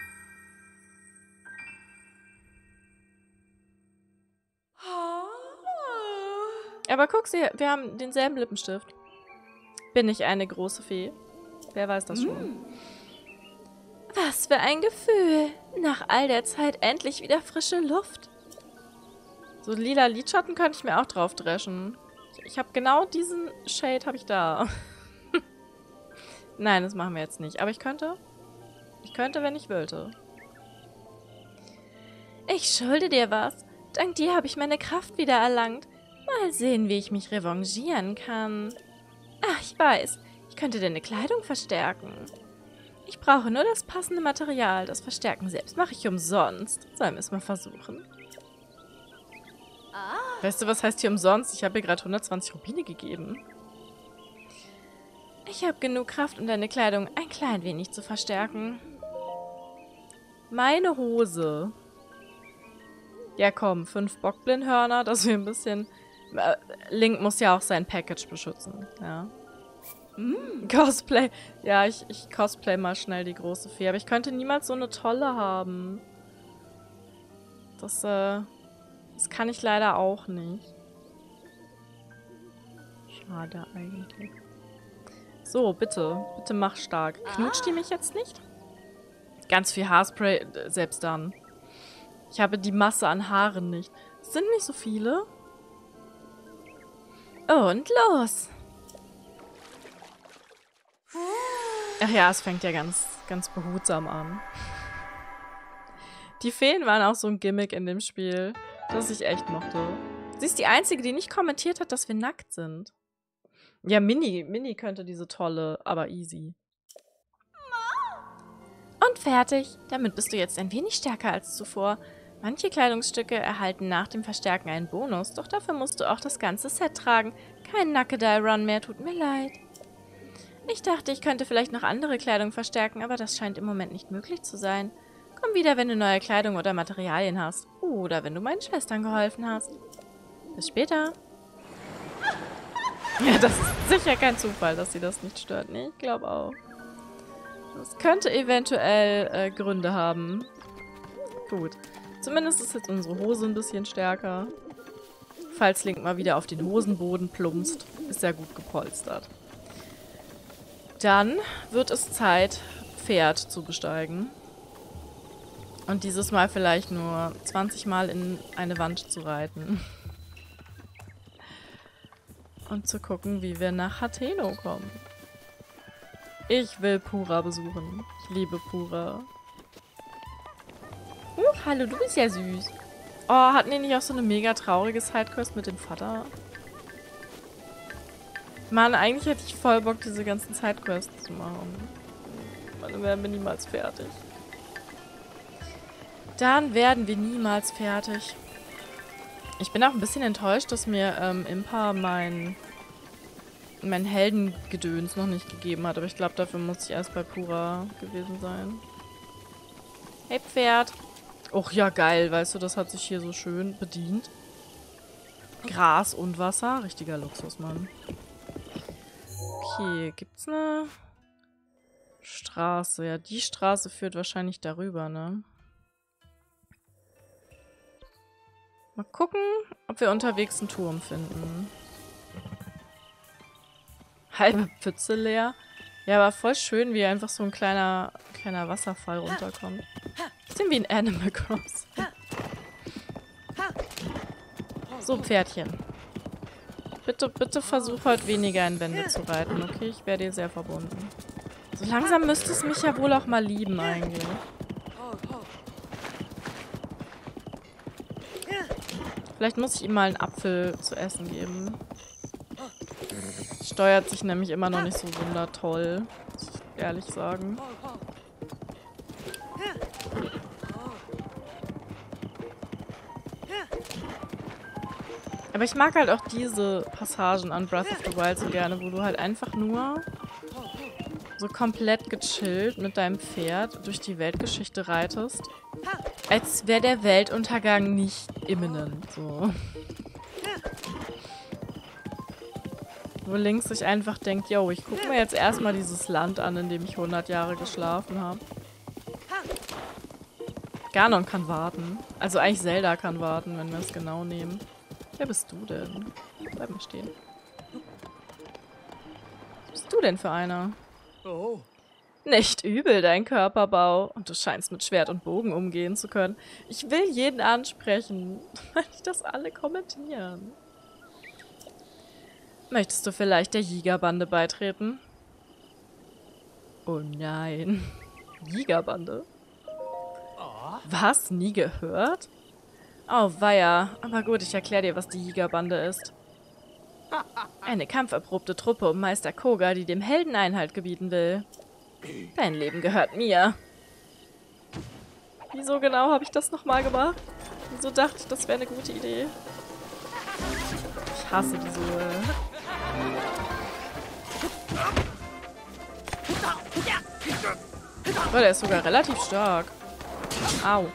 Aber guck, wir haben denselben Lippenstift. Bin ich eine große Fee? Wer weiß das schon? Was für ein Gefühl. Nach all der Zeit endlich wieder frische Luft. So lila Lidschatten könnte ich mir auch drauf dreschen. Ich habe genau diesen Shade habe ich da. Nein, das machen wir jetzt nicht. Aber ich könnte. Ich könnte, wenn ich wollte. Ich schulde dir was. Dank dir habe ich meine Kraft wieder erlangt. Mal sehen, wie ich mich revanchieren kann. Ach, ich weiß. Ich könnte deine Kleidung verstärken. Ich brauche nur das passende Material. Das Verstärken selbst mache ich umsonst. Sollen wir es mal versuchen? Weißt du, was heißt hier umsonst? Ich habe ihr gerade 120 Rubine gegeben. Ich habe genug Kraft, um deine Kleidung ein klein wenig zu verstärken. Meine Hose. Ja komm, 5 Bockblindhörner, dass wir ein bisschen... Link muss ja auch sein Package beschützen, ja. Cosplay. Ja, ich cosplay mal schnell die große Fee. Aber ich könnte niemals so eine tolle haben. Das kann ich leider auch nicht. Schade eigentlich. So, bitte. Bitte mach stark. Knutscht die mich jetzt nicht? Ganz viel Haarspray, selbst dann. Ich habe die Masse an Haaren nicht. Es sind nicht so viele. Und los! Ach ja, es fängt ja ganz, ganz behutsam an. Die Feen waren auch so ein Gimmick in dem Spiel, das ich echt mochte. Sie ist die Einzige, die nicht kommentiert hat, dass wir nackt sind. Ja, Mini könnte diese tolle, aber easy. Und fertig. Damit bist du jetzt ein wenig stärker als zuvor. Manche Kleidungsstücke erhalten nach dem Verstärken einen Bonus, doch dafür musst du auch das ganze Set tragen. Kein Nackedei-Run mehr, tut mir leid. Ich dachte, ich könnte vielleicht noch andere Kleidung verstärken, aber das scheint im Moment nicht möglich zu sein. Komm wieder, wenn du neue Kleidung oder Materialien hast. Oder wenn du meinen Schwestern geholfen hast. Bis später. Ja, das ist sicher kein Zufall, dass sie das nicht stört. Nee, ich glaube auch. Das könnte eventuell Gründe haben. Gut. Zumindest ist jetzt unsere Hose ein bisschen stärker. Falls Link mal wieder auf den Hosenboden plumpst, ist er gut gepolstert. Dann wird es Zeit, Pferd zu besteigen. Und dieses Mal vielleicht nur 20 Mal in eine Wand zu reiten. Und zu gucken, wie wir nach Hateno kommen. Ich will Pura besuchen. Ich liebe Pura. Hallo, du bist ja süß. Oh, hatten die nicht auch so eine mega traurige Sidequest mit dem Vater? Mann, eigentlich hätte ich voll Bock, diese ganzen Sidequests zu machen. Dann wären wir niemals fertig. Dann werden wir niemals fertig. Ich bin auch ein bisschen enttäuscht, dass mir Impa mein Heldengedöns noch nicht gegeben hat. Aber ich glaube, dafür muss ich erst bei Pura gewesen sein. Hey, Pferd. Och ja, geil, weißt du, das hat sich hier so schön bedient. Gras und Wasser. Richtiger Luxus, Mann. Okay, gibt's eine Straße? Ja, die Straße führt wahrscheinlich darüber, ne? Mal gucken, ob wir unterwegs einen Turm finden. Halbe Pfütze leer. Ja, aber voll schön, wie einfach so ein kleiner Wasserfall runterkommt. Bisschen wie ein Animal Crossing. So, Pferdchen. Bitte versuch heute weniger in Wände zu reiten, okay? Ich wäre dir sehr verbunden. So langsam müsste es mich ja wohl auch mal lieben, eigentlich. Vielleicht muss ich ihm mal einen Apfel zu essen geben. Steuert sich nämlich immer noch nicht so wundertoll, muss ich ehrlich sagen. Aber ich mag halt auch diese Passagen an Breath of the Wild so gerne, wo du halt einfach nur so komplett gechillt mit deinem Pferd durch die Weltgeschichte reitest. Als wäre der Weltuntergang nicht imminent, so. Wo Link sich einfach denkt, yo, ich gucke mir jetzt erstmal dieses Land an, in dem ich 100 Jahre geschlafen habe. Ganon kann warten. Also eigentlich Zelda kann warten, wenn wir es genau nehmen. Wer bist du denn? Bleib mal stehen. Was bist du denn für einer? Oh. Nicht übel, dein Körperbau. Und du scheinst mit Schwert und Bogen umgehen zu können. Ich will jeden ansprechen, weil nicht das alle kommentieren. Möchtest du vielleicht der Jägerbande beitreten? Oh nein. Jägerbande? Was? Nie gehört? Oh, weia. Aber gut, ich erkläre dir, was die Jägerbande ist. Eine kampferprobte Truppe um Meister Koga, die dem Helden Einhalt gebieten will. Dein Leben gehört mir. Wieso genau habe ich das nochmal gemacht? Wieso dachte ich, das wäre eine gute Idee? Ich hasse diese... Oh, der ist sogar relativ stark. Au.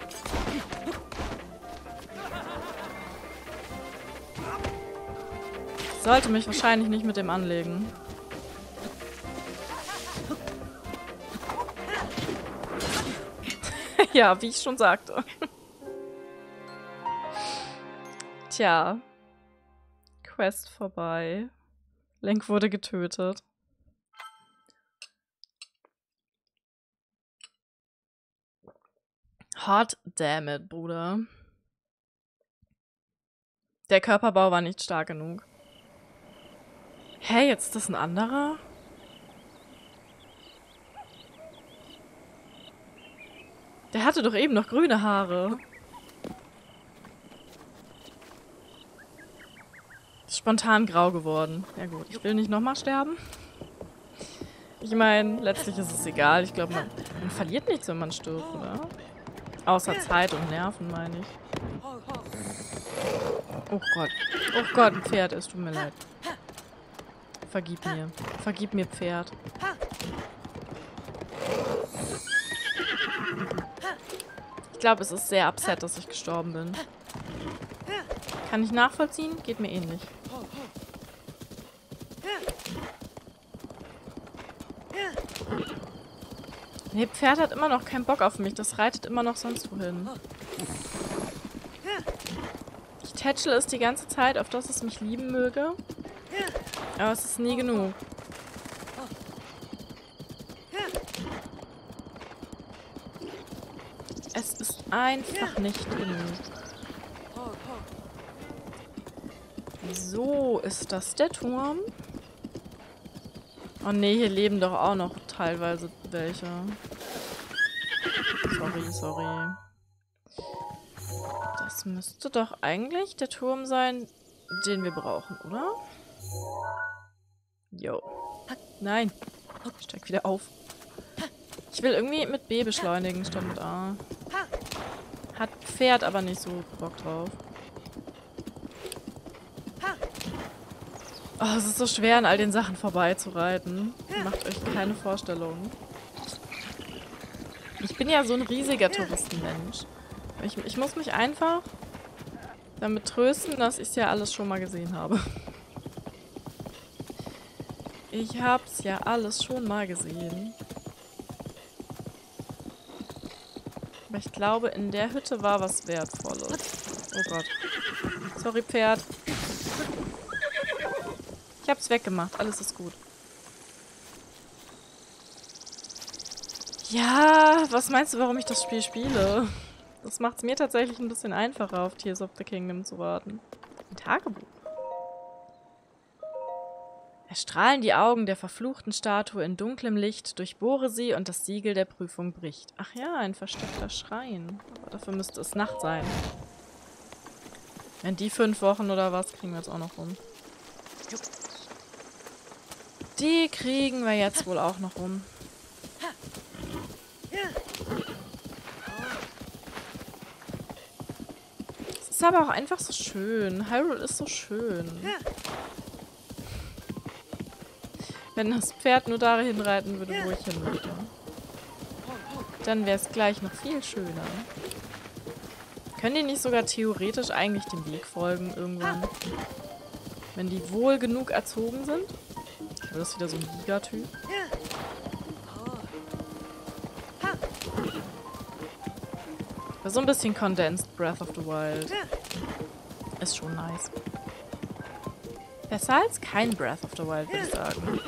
Ich sollte mich wahrscheinlich nicht mit dem anlegen. Ja, wie ich schon sagte. Tja. Quest vorbei. Link wurde getötet. Hot damn it, Bruder. Der Körperbau war nicht stark genug. Hä, jetzt ist das ein anderer? Der hatte doch eben noch grüne Haare. Ist spontan grau geworden. Ja gut, ich will nicht nochmal sterben. Ich meine, letztlich ist es egal. Ich glaube, man verliert nichts, wenn man stirbt, oder? Außer Zeit und Nerven, meine ich. Oh Gott. Oh Gott, ein Pferd. Es tut mir leid. Vergib mir. Vergib mir, Pferd. Ich glaube, es ist sehr upset, dass ich gestorben bin. Kann ich nachvollziehen? Geht mir ähnlich. Nee, Pferd hat immer noch keinen Bock auf mich. Das reitet immer noch sonst wohin. Ich tätschle es die ganze Zeit, auf dass es mich lieben möge. Aber es ist nie genug. Es ist einfach nicht genug. So, ist das der Turm? Oh ne, hier leben doch auch noch teilweise welche. Sorry. Das müsste doch eigentlich der Turm sein, den wir brauchen, oder? Jo. Nein. Steig wieder auf. Ich will irgendwie mit B beschleunigen statt mit A. Hat Pferd aber nicht so Bock drauf. Oh, es ist so schwer, an all den Sachen vorbeizureiten. Macht euch keine Vorstellung. Ich bin ja so ein riesiger Touristenmensch. Ich muss mich einfach damit trösten, dass ich es ja alles schon mal gesehen habe. Ich hab's ja alles schon mal gesehen. Aber ich glaube, in der Hütte war was Wertvolles. Oh Gott. Sorry, Pferd. Ich hab's weggemacht. Alles ist gut. Ja, was meinst du, warum ich das Spiel spiele? Das macht es mir tatsächlich ein bisschen einfacher, auf Tears of the Kingdom zu warten. Ein Tagebuch. Erstrahlen die Augen der verfluchten Statue in dunklem Licht, durchbohre sie und das Siegel der Prüfung bricht. Ach ja, ein versteckter Schrein. Aber dafür müsste es Nacht sein. Wenn die 5 Wochen oder was, kriegen wir jetzt auch noch rum. Die kriegen wir jetzt wohl auch noch rum. Es ist aber auch einfach so schön. Hyrule ist so schön. Wenn das Pferd nur dahin reiten würde, wo ich hin möchte. Dann wäre es gleich noch viel schöner. Können die nicht sogar theoretisch eigentlich dem Weg folgen irgendwann? Wenn die wohl genug erzogen sind? Aber das ist wieder so ein Gigatyp. So ein bisschen Condensed Breath of the Wild. Ist schon nice. Besser als kein Breath of the Wild, würde ich sagen.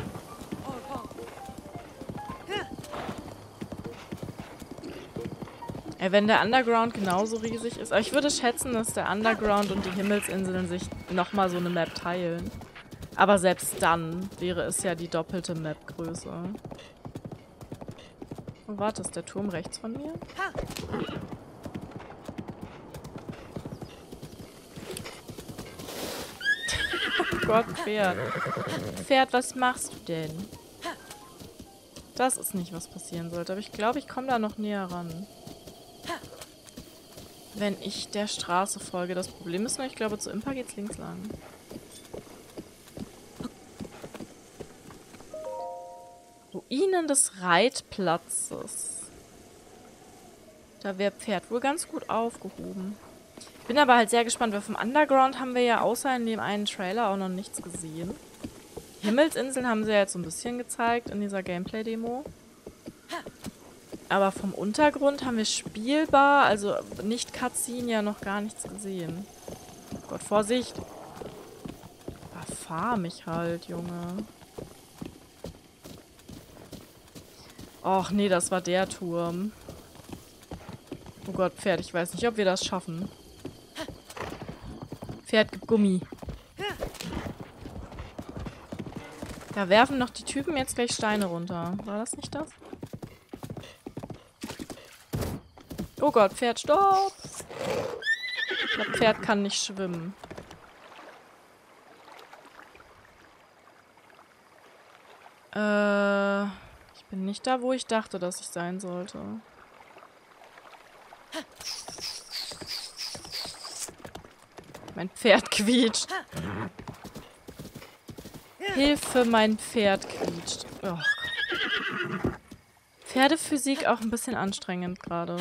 Wenn der Underground genauso riesig ist. Aber ich würde schätzen, dass der Underground und die Himmelsinseln sich nochmal so eine Map teilen. Aber selbst dann wäre es ja die doppelte Map-Größe. Oh, warte, ist der Turm rechts von mir? Oh Gott, Pferd. Pferd, was machst du denn? Das ist nicht, was passieren sollte. Aber ich glaube, ich komme da noch näher ran. Wenn ich der Straße folge. Das Problem ist nur, ich glaube, zu Impa geht's links lang. Ruinen des Reitplatzes. Da wäre Pferd wohl ganz gut aufgehoben. Bin aber halt sehr gespannt, weil vom Underground haben wir ja außer in dem einen Trailer auch noch nichts gesehen. Himmelsinseln haben sie ja jetzt so ein bisschen gezeigt in dieser Gameplay-Demo. Aber vom Untergrund haben wir spielbar, also nicht Cutscene, ja noch gar nichts gesehen. Oh Gott, Vorsicht! Fahr mich halt, Junge. Och nee, das war der Turm. Oh Gott, Pferd, ich weiß nicht, ob wir das schaffen. Pferd gibt Gummi. Da werfen noch die Typen jetzt gleich Steine runter. War das nicht das? Oh Gott, Pferd, stopp! Ich glaube, Pferd kann nicht schwimmen. Ich bin nicht da, wo ich dachte, dass ich sein sollte. Mein Pferd quietscht. Hilfe, mein Pferd quietscht. Oh Gott. Pferdephysik auch ein bisschen anstrengend gerade.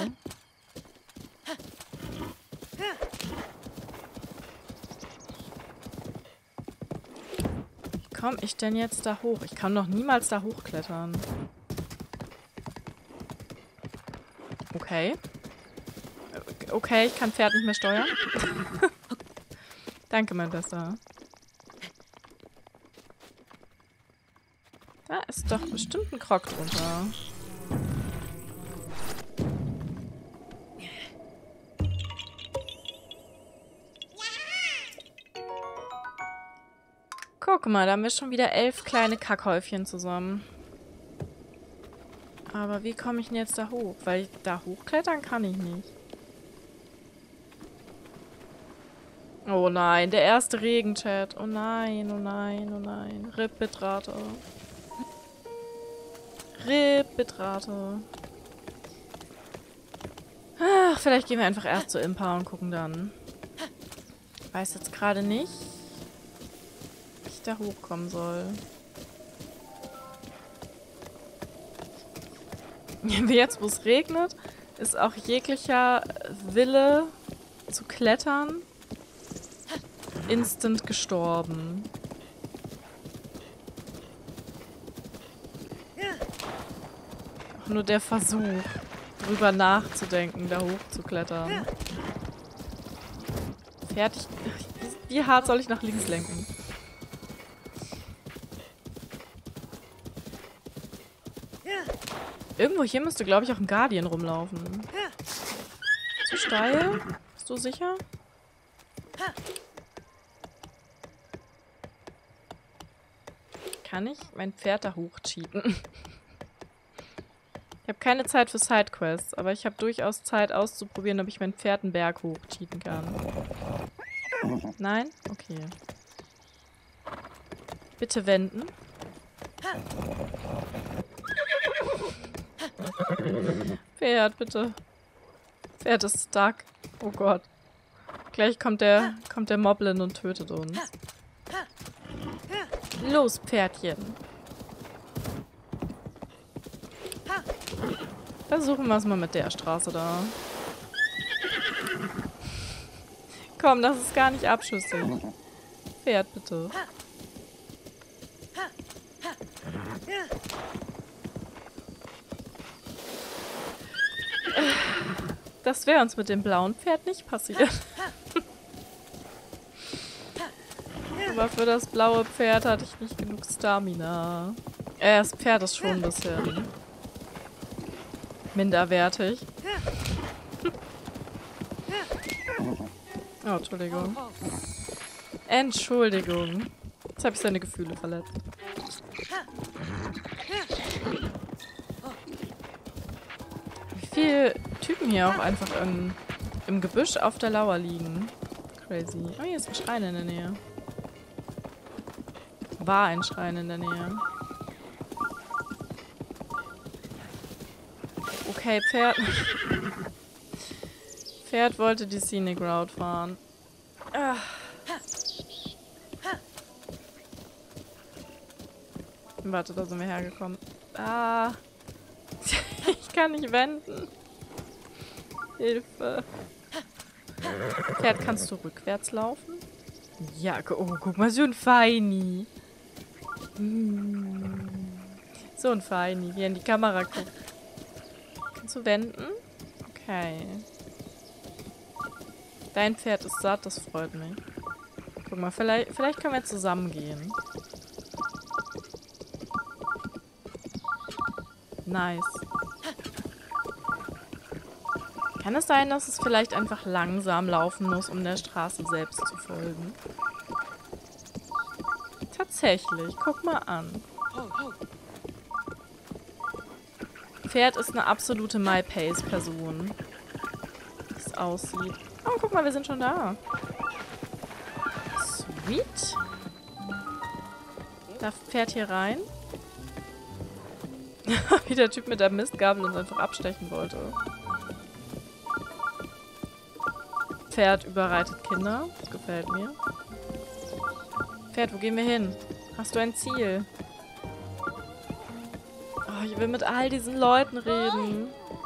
Wie komme ich denn jetzt da hoch? Ich kann doch niemals da hochklettern. Okay. Okay, ich kann Pferd nicht mehr steuern. Danke, mein Bester. Da ist doch bestimmt ein Krog drunter. Guck mal, da haben wir schon wieder 11 kleine Kackhäufchen zusammen. Aber wie komme ich denn jetzt da hoch? Weil da hochklettern kann ich nicht. Oh nein, der erste Regenchat. Oh nein, oh nein, oh nein. RIP Bitrate. RIP Bitrate. Ach, vielleicht gehen wir einfach erst zu Impa und gucken dann. Ich weiß jetzt gerade nicht, wie ich da hochkommen soll. Jetzt, wo es regnet, ist auch jeglicher Wille zu klettern instant gestorben. Auch nur der Versuch, drüber nachzudenken, da hochzuklettern. Fertig. Wie hart soll ich nach links lenken? Irgendwo hier müsste, glaube ich, auch ein Guardian rumlaufen. Zu steil? Bist du sicher? Kann ich mein Pferd da hochcheaten? Ich habe keine Zeit für Sidequests, aber ich habe durchaus Zeit auszuprobieren, ob ich mein Pferd einen Berg hochcheaten kann. Nein? Okay. Bitte wenden. Pferd, bitte. Pferd ist stuck. Oh Gott. Gleich kommt der Moblin und tötet uns. Los, Pferdchen. Versuchen wir es mal mit der Straße da. Komm, das ist gar nicht abschüssig. Pferd, bitte. Das wäre uns mit dem blauen Pferd nicht passiert. Aber für das blaue Pferd hatte ich nicht genug Stamina. Das Pferd ist schon ein bisschen minderwertig. Oh, Entschuldigung. Entschuldigung. Jetzt habe ich seine Gefühle verletzt. Wie viele Typen hier auch einfach im Gebüsch auf der Lauer liegen. Crazy. Oh, hier ist ein Schrein in der Nähe. War ein Schrein in der Nähe. Okay, Pferd. Pferd wollte die Scenic Route fahren. Ah. Warte, da sind wir hergekommen. Ah. Ich kann nicht wenden. Hilfe. Pferd, kannst du rückwärts laufen? Ja, oh, guck mal, so ein Feini. So ein Feini, wie er in die Kamera guckt. Kannst du wenden? Okay. Dein Pferd ist satt, das freut mich. Guck mal, vielleicht können wir zusammen gehen. Nice. Kann es sein, dass es vielleicht einfach langsam laufen muss, um der Straße selbst zu folgen? Tatsächlich, guck mal an. Pferd ist eine absolute My-Pace-Person. Wie es aussieht. Oh, guck mal, wir sind schon da. Sweet. Darf Pferd hier rein? Wie der Typ mit der Mistgabel uns einfach abstechen wollte. Pferd überreitet Kinder. Das gefällt mir. Pferd, wo gehen wir hin? Hast du ein Ziel? Oh, ich will mit all diesen Leuten reden.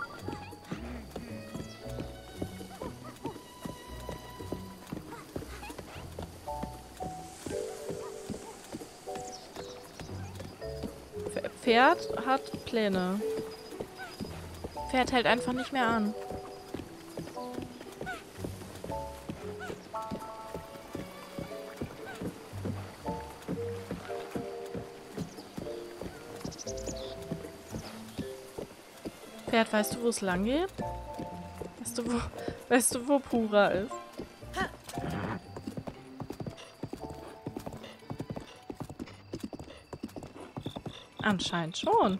Pferd hat Pläne. Pferd hält einfach nicht mehr an. Pferd, weißt du, wo es lang geht? Weißt du, wo Pura ist? Anscheinend schon.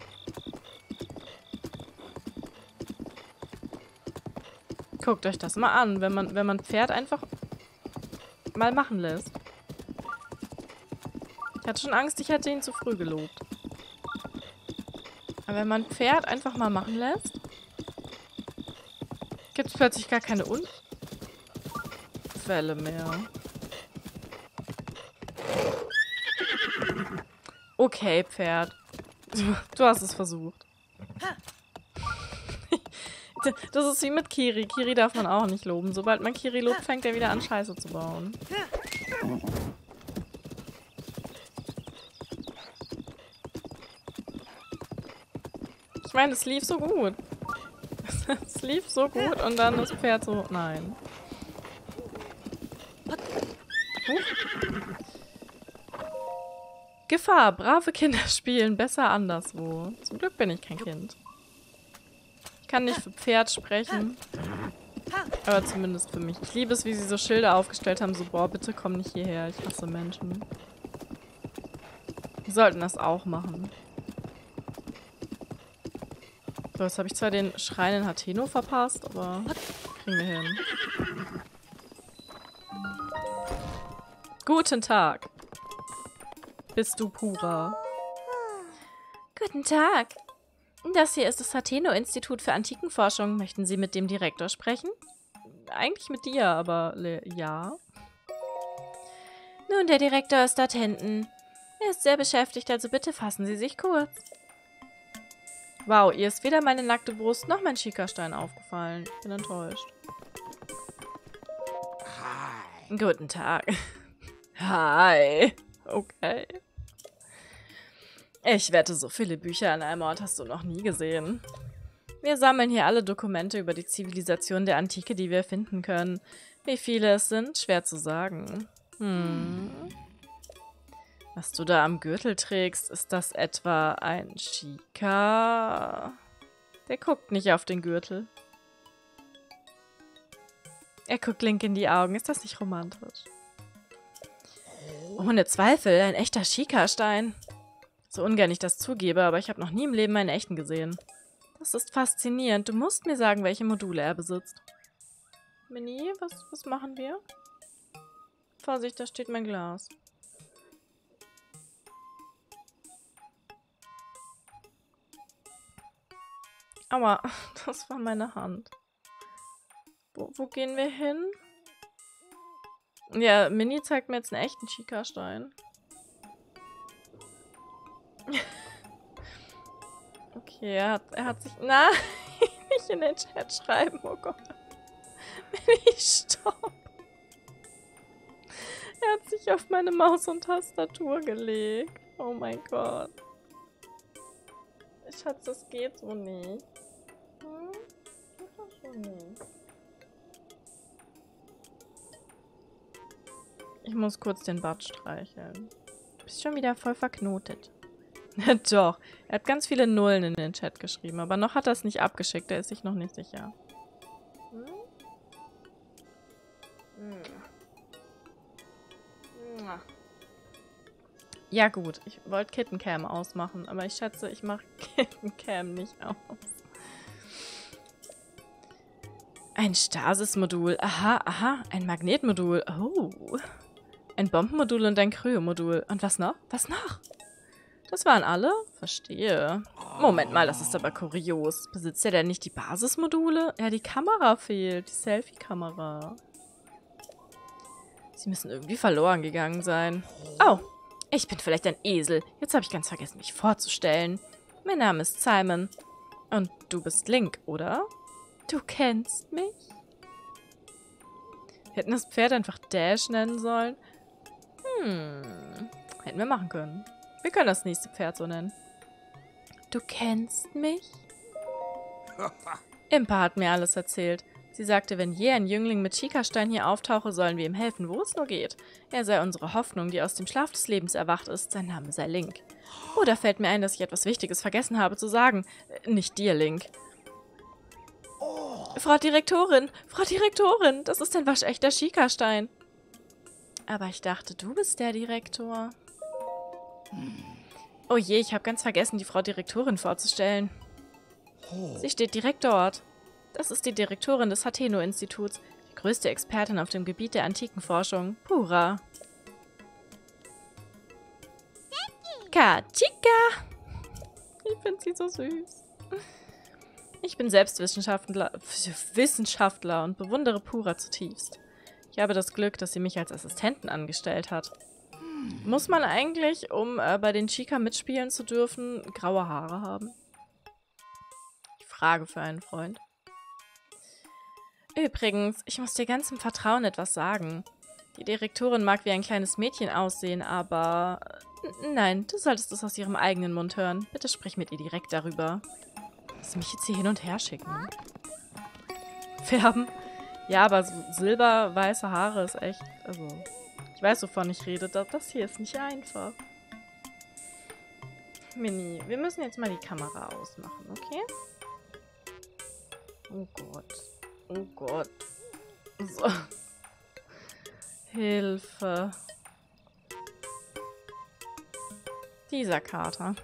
Guckt euch das mal an, wenn man Pferd einfach mal machen lässt. Ich hatte schon Angst, ich hätte ihn zu früh gelobt. Aber wenn man Pferd einfach mal machen lässt, gibt es plötzlich gar keine Unfälle mehr. Okay, Pferd. Du hast es versucht. Das ist wie mit Kiri. Kiri darf man auch nicht loben. Sobald man Kiri lobt, fängt er wieder an, Scheiße zu bauen. Ich meine, es lief so gut. Es lief so gut und dann das Pferd so... Nein. Gefahr. Brave Kinder spielen besser anderswo. Zum Glück bin ich kein Kind. Ich kann nicht für Pferd sprechen. Aber zumindest für mich. Ich liebe es, wie sie so Schilder aufgestellt haben. So, boah, bitte komm nicht hierher. Ich hasse Menschen. Wir sollten das auch machen. So, jetzt habe ich zwar den Schrein in Hateno verpasst, aber kriegen wir hin. Guten Tag. Bist du Pura? Guten Tag. Das hier ist das Hateno-Institut für Antikenforschung. Möchten Sie mit dem Direktor sprechen? Eigentlich mit dir, aber ja. Nun, der Direktor ist dort hinten. Er ist sehr beschäftigt, also bitte fassen Sie sich kurz. Wow, ihr ist weder meine nackte Brust noch mein Schikastein aufgefallen. Ich bin enttäuscht. Hi. Guten Tag. Hi. Okay. Ich wette, so viele Bücher an einem Ort hast du noch nie gesehen. Wir sammeln hier alle Dokumente über die Zivilisation der Antike, die wir finden können. Wie viele es sind, schwer zu sagen. Was du da am Gürtel trägst, ist das etwa ein Shika? Der guckt nicht auf den Gürtel. Er guckt Link in die Augen. Ist das nicht romantisch? Ohne Zweifel, ein echter Shika-Stein. So ungern ich das zugebe, aber ich habe noch nie im Leben einen echten gesehen. Das ist faszinierend. Du musst mir sagen, welche Module er besitzt. Mini, was machen wir? Vorsicht, da steht mein Glas. Aua, das war meine Hand. Wo gehen wir hin? Ja, Mini zeigt mir jetzt einen echten Shika-Stein. Okay, er hat sich... Nein, nicht in den Chat schreiben, oh Gott. Mini, stopp. Er hat sich auf meine Maus und Tastatur gelegt. Oh mein Gott. Schatz, das geht so nicht. Das geht so nicht. Ich muss kurz den Bart streicheln. Du bist schon wieder voll verknotet. Doch, er hat ganz viele Nullen in den Chat geschrieben, aber noch hat er es nicht abgeschickt, er ist sich noch nicht sicher. Ja gut, ich wollte Kittencam ausmachen, aber ich schätze, ich mache Kittencam nicht aus. Ein Stasis-Modul. Aha, ein Magnetmodul. Oh. Ein Bombenmodul und ein Kryomodul. Und was noch? Was noch? Das waren alle? Verstehe. Moment mal, das ist aber kurios. Besitzt er denn nicht die Basismodule? Ja, die Kamera fehlt. Die Selfie-Kamera. Sie müssen irgendwie verloren gegangen sein. Oh, ich bin vielleicht ein Esel. Jetzt habe ich ganz vergessen, mich vorzustellen. Mein Name ist Simon. Und du bist Link, oder? Du kennst mich? Wir hätten das Pferd einfach Dash nennen sollen. Hätten wir machen können. Wir können das nächste Pferd so nennen. Du kennst mich? Impa hat mir alles erzählt. Sie sagte, wenn je ein Jüngling mit Shikastein hier auftauche, sollen wir ihm helfen, wo es nur geht. Er sei unsere Hoffnung, die aus dem Schlaf des Lebens erwacht ist. Sein Name sei Link. Oh, da fällt mir ein, dass ich etwas Wichtiges vergessen habe zu sagen. Nicht dir, Link. Frau Direktorin, das ist ein waschechter Shikastein. Aber ich dachte, du bist der Direktor. Oh je, ich habe ganz vergessen, die Frau Direktorin vorzustellen. Sie steht direkt dort. Das ist die Direktorin des Hateno-Instituts, die größte Expertin auf dem Gebiet der Antikenforschung, Pura. Kachika! Ich finde sie so süß. Ich bin selbst Wissenschaftler und bewundere Pura zutiefst. Ich habe das Glück, dass sie mich als Assistenten angestellt hat. Muss man eigentlich, um bei den Shika mitspielen zu dürfen, graue Haare haben? Ich frage für einen Freund. Übrigens, ich muss dir ganz im Vertrauen etwas sagen. Die Direktorin mag wie ein kleines Mädchen aussehen, aber... Nein, du solltest es aus ihrem eigenen Mund hören. Bitte sprich mit ihr direkt darüber. Lass sie mich jetzt hier hin und her schicken. Färben? Ja, aber so silberweiße Haare ist echt... Also, ich weiß, wovon ich rede. Das hier ist nicht einfach. Mini, wir müssen jetzt mal die Kamera ausmachen, okay? Oh Gott. Oh Gott. So. Hilfe. Dieser Kater.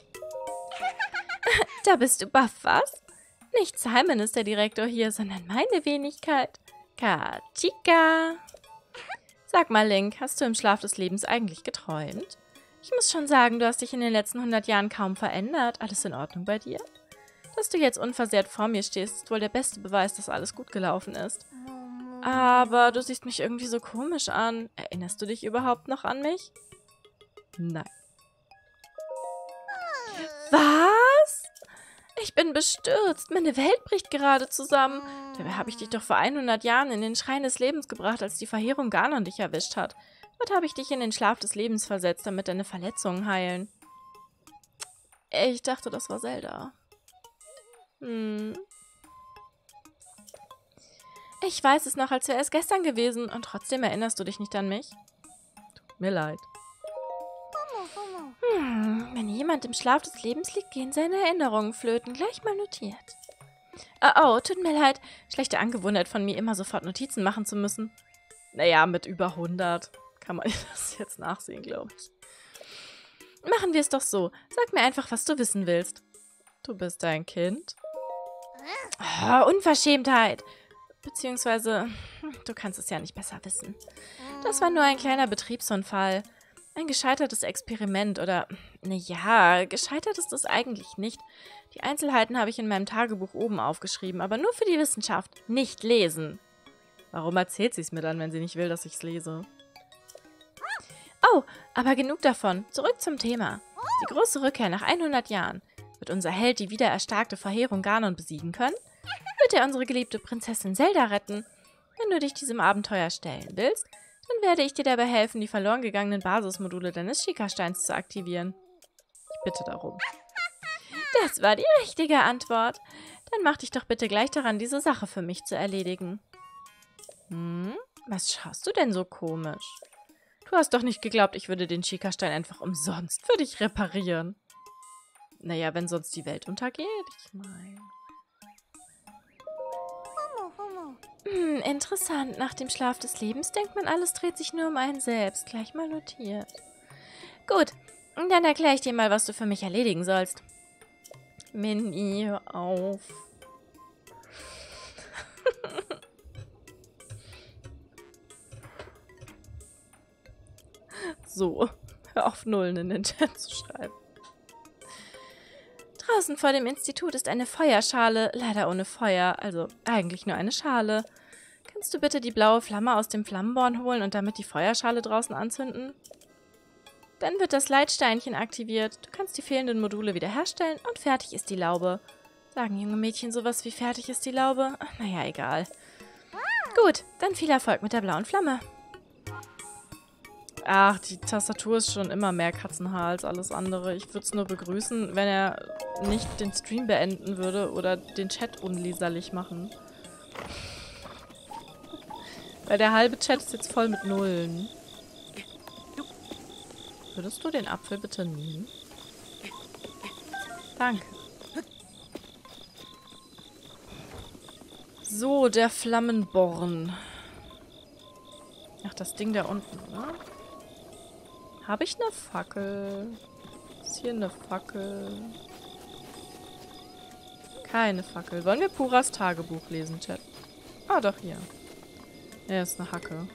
Da bist du baff, was? Nicht Simon ist der Direktor hier, sondern meine Wenigkeit. Kachika. Sag mal, Link, hast du im Schlaf des Lebens eigentlich geträumt? Ich muss schon sagen, du hast dich in den letzten 100 Jahren kaum verändert. Alles in Ordnung bei dir? Dass du jetzt unversehrt vor mir stehst, ist wohl der beste Beweis, dass alles gut gelaufen ist. Aber du siehst mich irgendwie so komisch an. Erinnerst du dich überhaupt noch an mich? Nein. Was? Ich bin bestürzt. Meine Welt bricht gerade zusammen. Dabei habe ich dich doch vor 100 Jahren in den Schrein des Lebens gebracht, als die Verheerung Ganon dich erwischt hat. Dort habe ich dich in den Schlaf des Lebens versetzt, damit deine Verletzungen heilen. Ich dachte, das war Zelda. Ich weiß es noch, als wäre es gestern gewesen. Und trotzdem erinnerst du dich nicht an mich? Tut mir leid. Wenn jemand im Schlaf des Lebens liegt, gehen seine Erinnerungen flöten. Gleich mal notiert. Oh, tut mir leid. Schlechte Angewohnheit von mir, immer sofort Notizen machen zu müssen. Naja, mit über 100 kann man das jetzt nachsehen, glaube ich. Machen wir es doch so. Sag mir einfach, was du wissen willst. Du bist ein Kind? Oh, Unverschämtheit. Beziehungsweise, du kannst es ja nicht besser wissen. Das war nur ein kleiner Betriebsunfall. Ein gescheitertes Experiment oder, naja, gescheitert ist es eigentlich nicht. Die Einzelheiten habe ich in meinem Tagebuch oben aufgeschrieben, aber nur für die Wissenschaft, nicht lesen. Warum erzählt sie es mir dann, wenn sie nicht will, dass ich es lese? Oh, aber genug davon. Zurück zum Thema. Die große Rückkehr nach 100 Jahren. Wird unser Held die wieder erstarkte Verheerung Ganon besiegen können? Wird er unsere geliebte Prinzessin Zelda retten? Wenn du dich diesem Abenteuer stellen willst, dann werde ich dir dabei helfen, die verloren gegangenen Basismodule deines Sheikah-Steins zu aktivieren. Ich bitte darum. Das war die richtige Antwort. Dann mach dich doch bitte gleich daran, diese Sache für mich zu erledigen. Was schaust du denn so komisch? Du hast doch nicht geglaubt, ich würde den Sheikah-Stein einfach umsonst für dich reparieren. Naja, wenn sonst die Welt untergeht, ich meine... Interessant. Nach dem Schlaf des Lebens denkt man, alles dreht sich nur um einen selbst. Gleich mal notiert. Gut, dann erkläre ich dir mal, was du für mich erledigen sollst. Mini, hör auf. So, hör auf, Nullen in den Chat zu schreiben. Draußen vor dem Institut ist eine Feuerschale, leider ohne Feuer, also eigentlich nur eine Schale. Kannst du bitte die blaue Flamme aus dem Flammenborn holen und damit die Feuerschale draußen anzünden? Dann wird das Leitsteinchen aktiviert, du kannst die fehlenden Module wiederherstellen und fertig ist die Laube. Sagen junge Mädchen sowas wie fertig ist die Laube? Ach, naja, egal. Gut, dann viel Erfolg mit der blauen Flamme. Ach, die Tastatur ist schon immer mehr Katzenhaar als alles andere. Ich würde es nur begrüßen, wenn er nicht den Stream beenden würde oder den Chat unleserlich machen. Weil der halbe Chat ist jetzt voll mit Nullen. Würdest du den Apfel bitte nehmen? Danke. So, der Flammenborn. Ach, das Ding da unten, ne? Habe ich eine Fackel? Ist hier eine Fackel? Keine Fackel. Wollen wir Puras Tagebuch lesen, Chat? Ah, doch, hier. Ja, ist eine Hacke.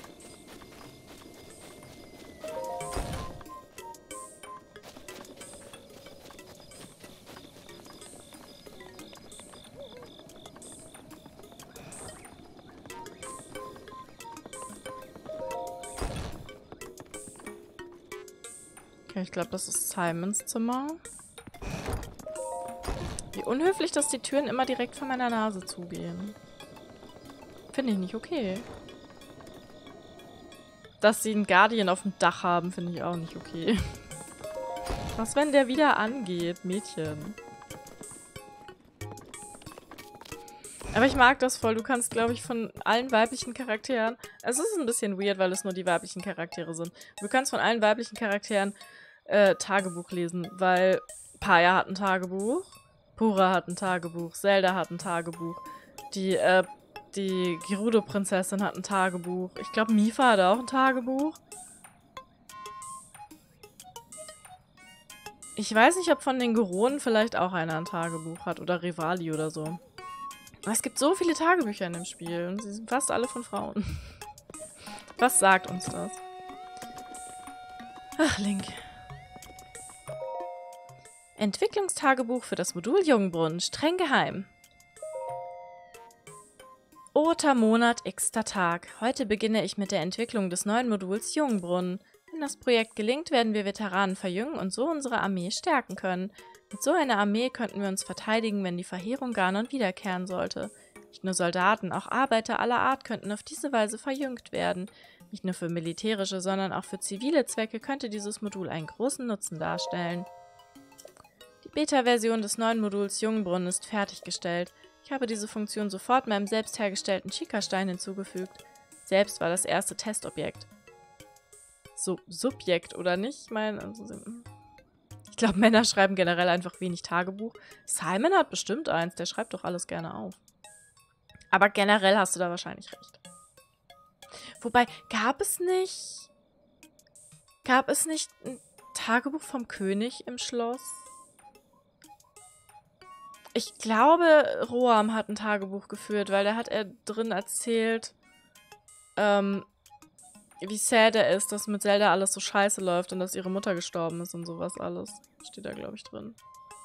Okay, ich glaube, das ist Simons Zimmer. Wie unhöflich, dass die Türen immer direkt vor meiner Nase zugehen. Finde ich nicht okay. Dass sie einen Guardian auf dem Dach haben, finde ich auch nicht okay. Was, wenn der wieder angeht, Mädchen? Aber ich mag das voll. Du kannst, glaube ich, von allen weiblichen Charakteren... Es ist ein bisschen weird, weil es nur die weiblichen Charaktere sind. Du kannst von allen weiblichen Charakteren Tagebuch lesen, weil Paya hat ein Tagebuch, Pura hat ein Tagebuch, Zelda hat ein Tagebuch, die Gerudo-Prinzessin hat ein Tagebuch. Ich glaube, Mipha hat auch ein Tagebuch. Ich weiß nicht, ob von den Geronen vielleicht auch einer ein Tagebuch hat oder Revali oder so. Aber es gibt so viele Tagebücher in dem Spiel und sie sind fast alle von Frauen. Was sagt uns das? Ach, Link. Entwicklungstagebuch für das Modul Jungbrunnen, streng geheim. Oter Monat, x-ter Tag. Heute beginne ich mit der Entwicklung des neuen Moduls Jungbrunnen. Wenn das Projekt gelingt, werden wir Veteranen verjüngen und so unsere Armee stärken können. Mit so einer Armee könnten wir uns verteidigen, wenn die Verheerung Ganon wiederkehren sollte. Nicht nur Soldaten, auch Arbeiter aller Art könnten auf diese Weise verjüngt werden. Nicht nur für militärische, sondern auch für zivile Zwecke könnte dieses Modul einen großen Nutzen darstellen. Die Beta-Version des neuen Moduls Jungbrunnen ist fertiggestellt. Ich habe diese Funktion sofort meinem selbst hergestellten Chica-Stein hinzugefügt. Selbst war das erste Testobjekt. So, Subjekt, oder nicht? Ich meine, also, ich glaube, Männer schreiben generell einfach wenig Tagebuch. Simon hat bestimmt eins, der schreibt doch alles gerne auf. Aber generell hast du da wahrscheinlich recht. Wobei, gab es nicht ein Tagebuch vom König im Schloss? Ich glaube, Roam hat ein Tagebuch geführt, weil da hat er drin erzählt, wie sad er ist, dass mit Zelda alles so scheiße läuft und dass ihre Mutter gestorben ist und sowas alles. Steht da, glaube ich, drin.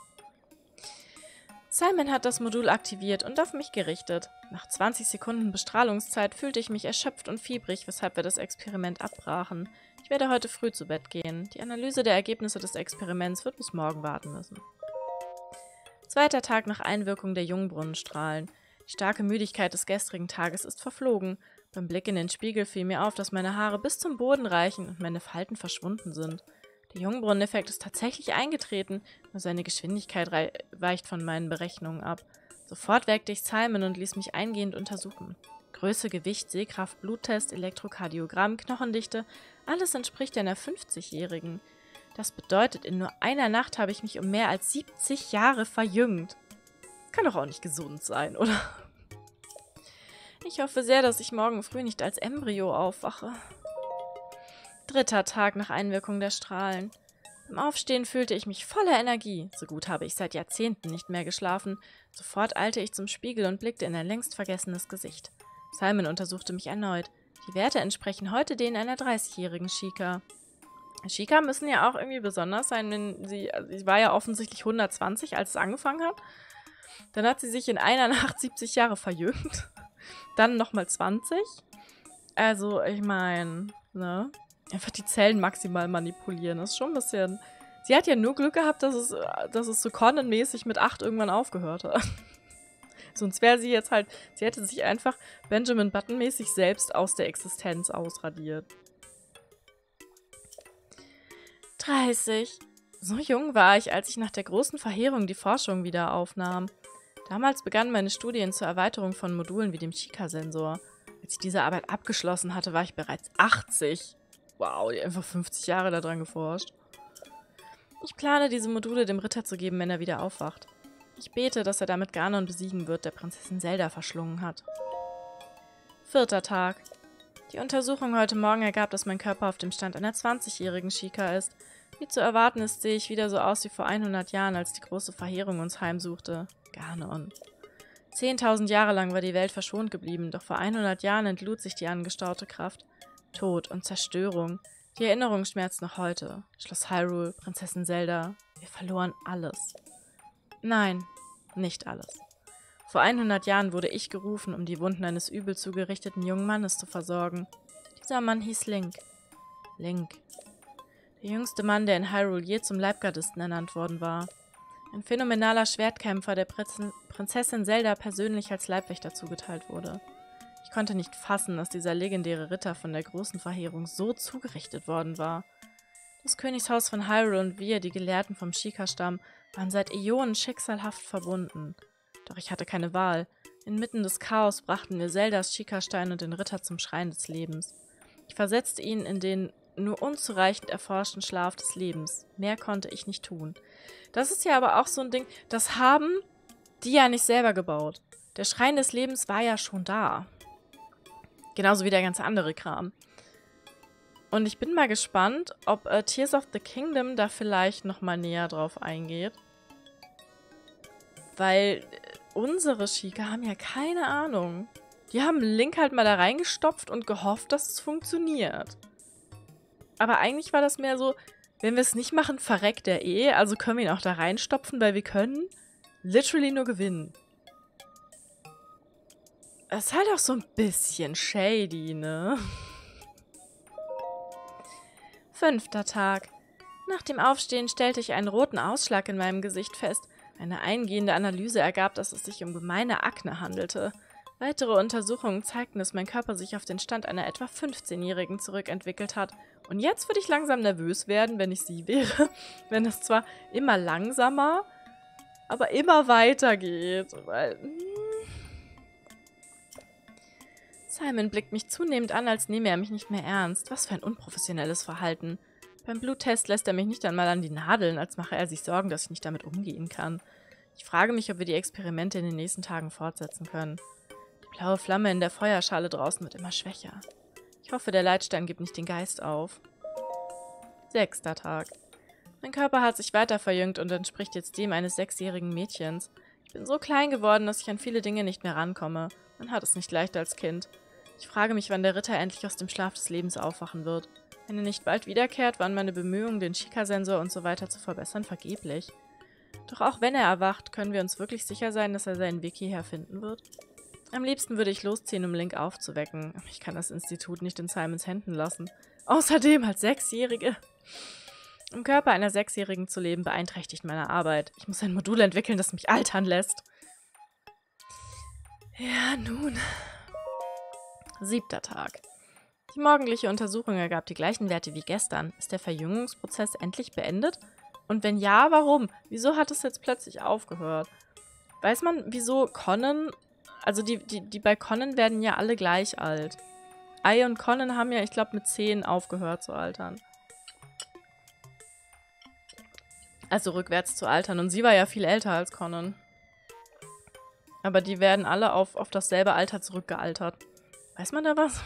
Simon hat das Modul aktiviert und auf mich gerichtet. Nach 20 Sekunden Bestrahlungszeit fühlte ich mich erschöpft und fiebrig, weshalb wir das Experiment abbrachen. Ich werde heute früh zu Bett gehen. Die Analyse der Ergebnisse des Experiments wird bis morgen warten müssen. Zweiter Tag nach Einwirkung der Jungbrunnenstrahlen. Die starke Müdigkeit des gestrigen Tages ist verflogen. Beim Blick in den Spiegel fiel mir auf, dass meine Haare bis zum Boden reichen und meine Falten verschwunden sind. Der Jungbrunneneffekt ist tatsächlich eingetreten, nur seine Geschwindigkeit weicht von meinen Berechnungen ab. Sofort weckte ich Simon und ließ mich eingehend untersuchen. Größe, Gewicht, Sehkraft, Bluttest, Elektrokardiogramm, Knochendichte, alles entspricht einer 50-Jährigen. Das bedeutet, in nur einer Nacht habe ich mich um mehr als 70 Jahre verjüngt. Kann doch auch nicht gesund sein, oder? Ich hoffe sehr, dass ich morgen früh nicht als Embryo aufwache. Dritter Tag nach Einwirkung der Strahlen. Beim Aufstehen fühlte ich mich voller Energie. So gut habe ich seit Jahrzehnten nicht mehr geschlafen. Sofort eilte ich zum Spiegel und blickte in ein längst vergessenes Gesicht. Simon untersuchte mich erneut. Die Werte entsprechen heute denen einer 30-jährigen Chica. Chica müssen ja auch irgendwie besonders sein, wenn sie war ja offensichtlich 120, als es angefangen hat. Dann hat sie sich in einer Nacht 70 Jahre verjüngt. Dann nochmal 20. Also, ich meine, ne? Einfach die Zellen maximal manipulieren. Das ist schon ein bisschen... Sie hat ja nur Glück gehabt, dass es so Conan-mäßig mit 8 irgendwann aufgehört hat. Sonst wäre sie jetzt halt... Sie hätte sich einfach Benjamin Button-mäßig selbst aus der Existenz ausradiert. 30. So jung war ich, als ich nach der großen Verheerung die Forschung wieder aufnahm. Damals begannen meine Studien zur Erweiterung von Modulen wie dem Chica-Sensor. Als ich diese Arbeit abgeschlossen hatte, war ich bereits 80. Wow, die einfach 50 Jahre daran geforscht. Ich plane, diese Module dem Ritter zu geben, wenn er wieder aufwacht. Ich bete, dass er damit Ganon besiegen wird, der Prinzessin Zelda verschlungen hat. Vierter Tag. Die Untersuchung heute Morgen ergab, dass mein Körper auf dem Stand einer 20-jährigen Chica ist. Wie zu erwarten ist, sehe ich wieder so aus wie vor 100 Jahren, als die große Verheerung uns heimsuchte. Ganon. 10.000 Jahre lang war die Welt verschont geblieben, doch vor 100 Jahren entlud sich die angestaute Kraft. Tod und Zerstörung. Die Erinnerung schmerzt noch heute. Schloss Hyrule, Prinzessin Zelda. Wir verloren alles. Nein, nicht alles. Vor 100 Jahren wurde ich gerufen, um die Wunden eines übel zugerichteten jungen Mannes zu versorgen. Dieser Mann hieß Link. Link. Der jüngste Mann, der in Hyrule je zum Leibgardisten ernannt worden war. Ein phänomenaler Schwertkämpfer, der Prinzessin Zelda persönlich als Leibwächter zugeteilt wurde. Ich konnte nicht fassen, dass dieser legendäre Ritter von der großen Verheerung so zugerichtet worden war. Das Königshaus von Hyrule und wir, die Gelehrten vom Sheikah-Stamm, waren seit Äonen schicksalhaft verbunden. Doch ich hatte keine Wahl. Inmitten des Chaos brachten wir Zeldas Sheikah-Stein und den Ritter zum Schrein des Lebens. Ich versetzte ihn in den nur unzureichend erforschten Schlaf des Lebens. Mehr konnte ich nicht tun. Das ist ja aber auch so ein Ding, das haben die ja nicht selber gebaut. Der Schrein des Lebens war ja schon da. Genauso wie der ganze andere Kram. Und ich bin mal gespannt, ob Tears of the Kingdom da vielleicht nochmal näher drauf eingeht. Weil unsere Sheikah haben ja keine Ahnung. Die haben Link halt mal da reingestopft und gehofft, dass es funktioniert. Aber eigentlich war das mehr so, wenn wir es nicht machen, verreckt er eh. Also können wir ihn auch da reinstopfen, weil wir können literally nur gewinnen. Das ist halt auch so ein bisschen shady, ne? 5. Tag. Nach dem Aufstehen stellte ich einen roten Ausschlag in meinem Gesicht fest. Eine eingehende Analyse ergab, dass es sich um gemeine Akne handelte. Weitere Untersuchungen zeigten, dass mein Körper sich auf den Stand einer etwa 15-Jährigen zurückentwickelt hat. Und jetzt würde ich langsam nervös werden, wenn ich sie wäre. Wenn es zwar immer langsamer, aber immer weiter geht. Weil, Simon blickt mich zunehmend an, als nehme er mich nicht mehr ernst. Was für ein unprofessionelles Verhalten. Beim Bluttest lässt er mich nicht einmal an die Nadeln, als mache er sich Sorgen, dass ich nicht damit umgehen kann. Ich frage mich, ob wir die Experimente in den nächsten Tagen fortsetzen können. Die blaue Flamme in der Feuerschale draußen wird immer schwächer. Ich hoffe, der Leitstein gibt nicht den Geist auf. 6. Tag. Mein Körper hat sich weiter verjüngt und entspricht jetzt dem eines 6-jährigen Mädchens. Ich bin so klein geworden, dass ich an viele Dinge nicht mehr rankomme. Man hat es nicht leicht als Kind. Ich frage mich, wann der Ritter endlich aus dem Schlaf des Lebens aufwachen wird. Wenn er nicht bald wiederkehrt, waren meine Bemühungen, den Sheikah-Sensor und so weiter zu verbessern, vergeblich. Doch auch wenn er erwacht, können wir uns wirklich sicher sein, dass er seinen Weg hierher finden wird? Am liebsten würde ich losziehen, um Link aufzuwecken. Aber ich kann das Institut nicht in Simons Händen lassen. Außerdem als 6-Jährige. Im Körper einer 6-Jährigen zu leben, beeinträchtigt meine Arbeit. Ich muss ein Modul entwickeln, das mich altern lässt. Ja, nun. 7. Tag. Die morgendliche Untersuchung ergab die gleichen Werte wie gestern. Ist der Verjüngungsprozess endlich beendet? Und wenn ja, warum? Wieso hat es jetzt plötzlich aufgehört? Weiß man, wieso Conan... Also die bei Conan werden ja alle gleich alt. Ai und Conan haben ja, ich glaube, mit 10 aufgehört zu altern. Also rückwärts zu altern. Und sie war ja viel älter als Conan. Aber die werden alle auf dasselbe Alter zurückgealtert. Weiß man da was?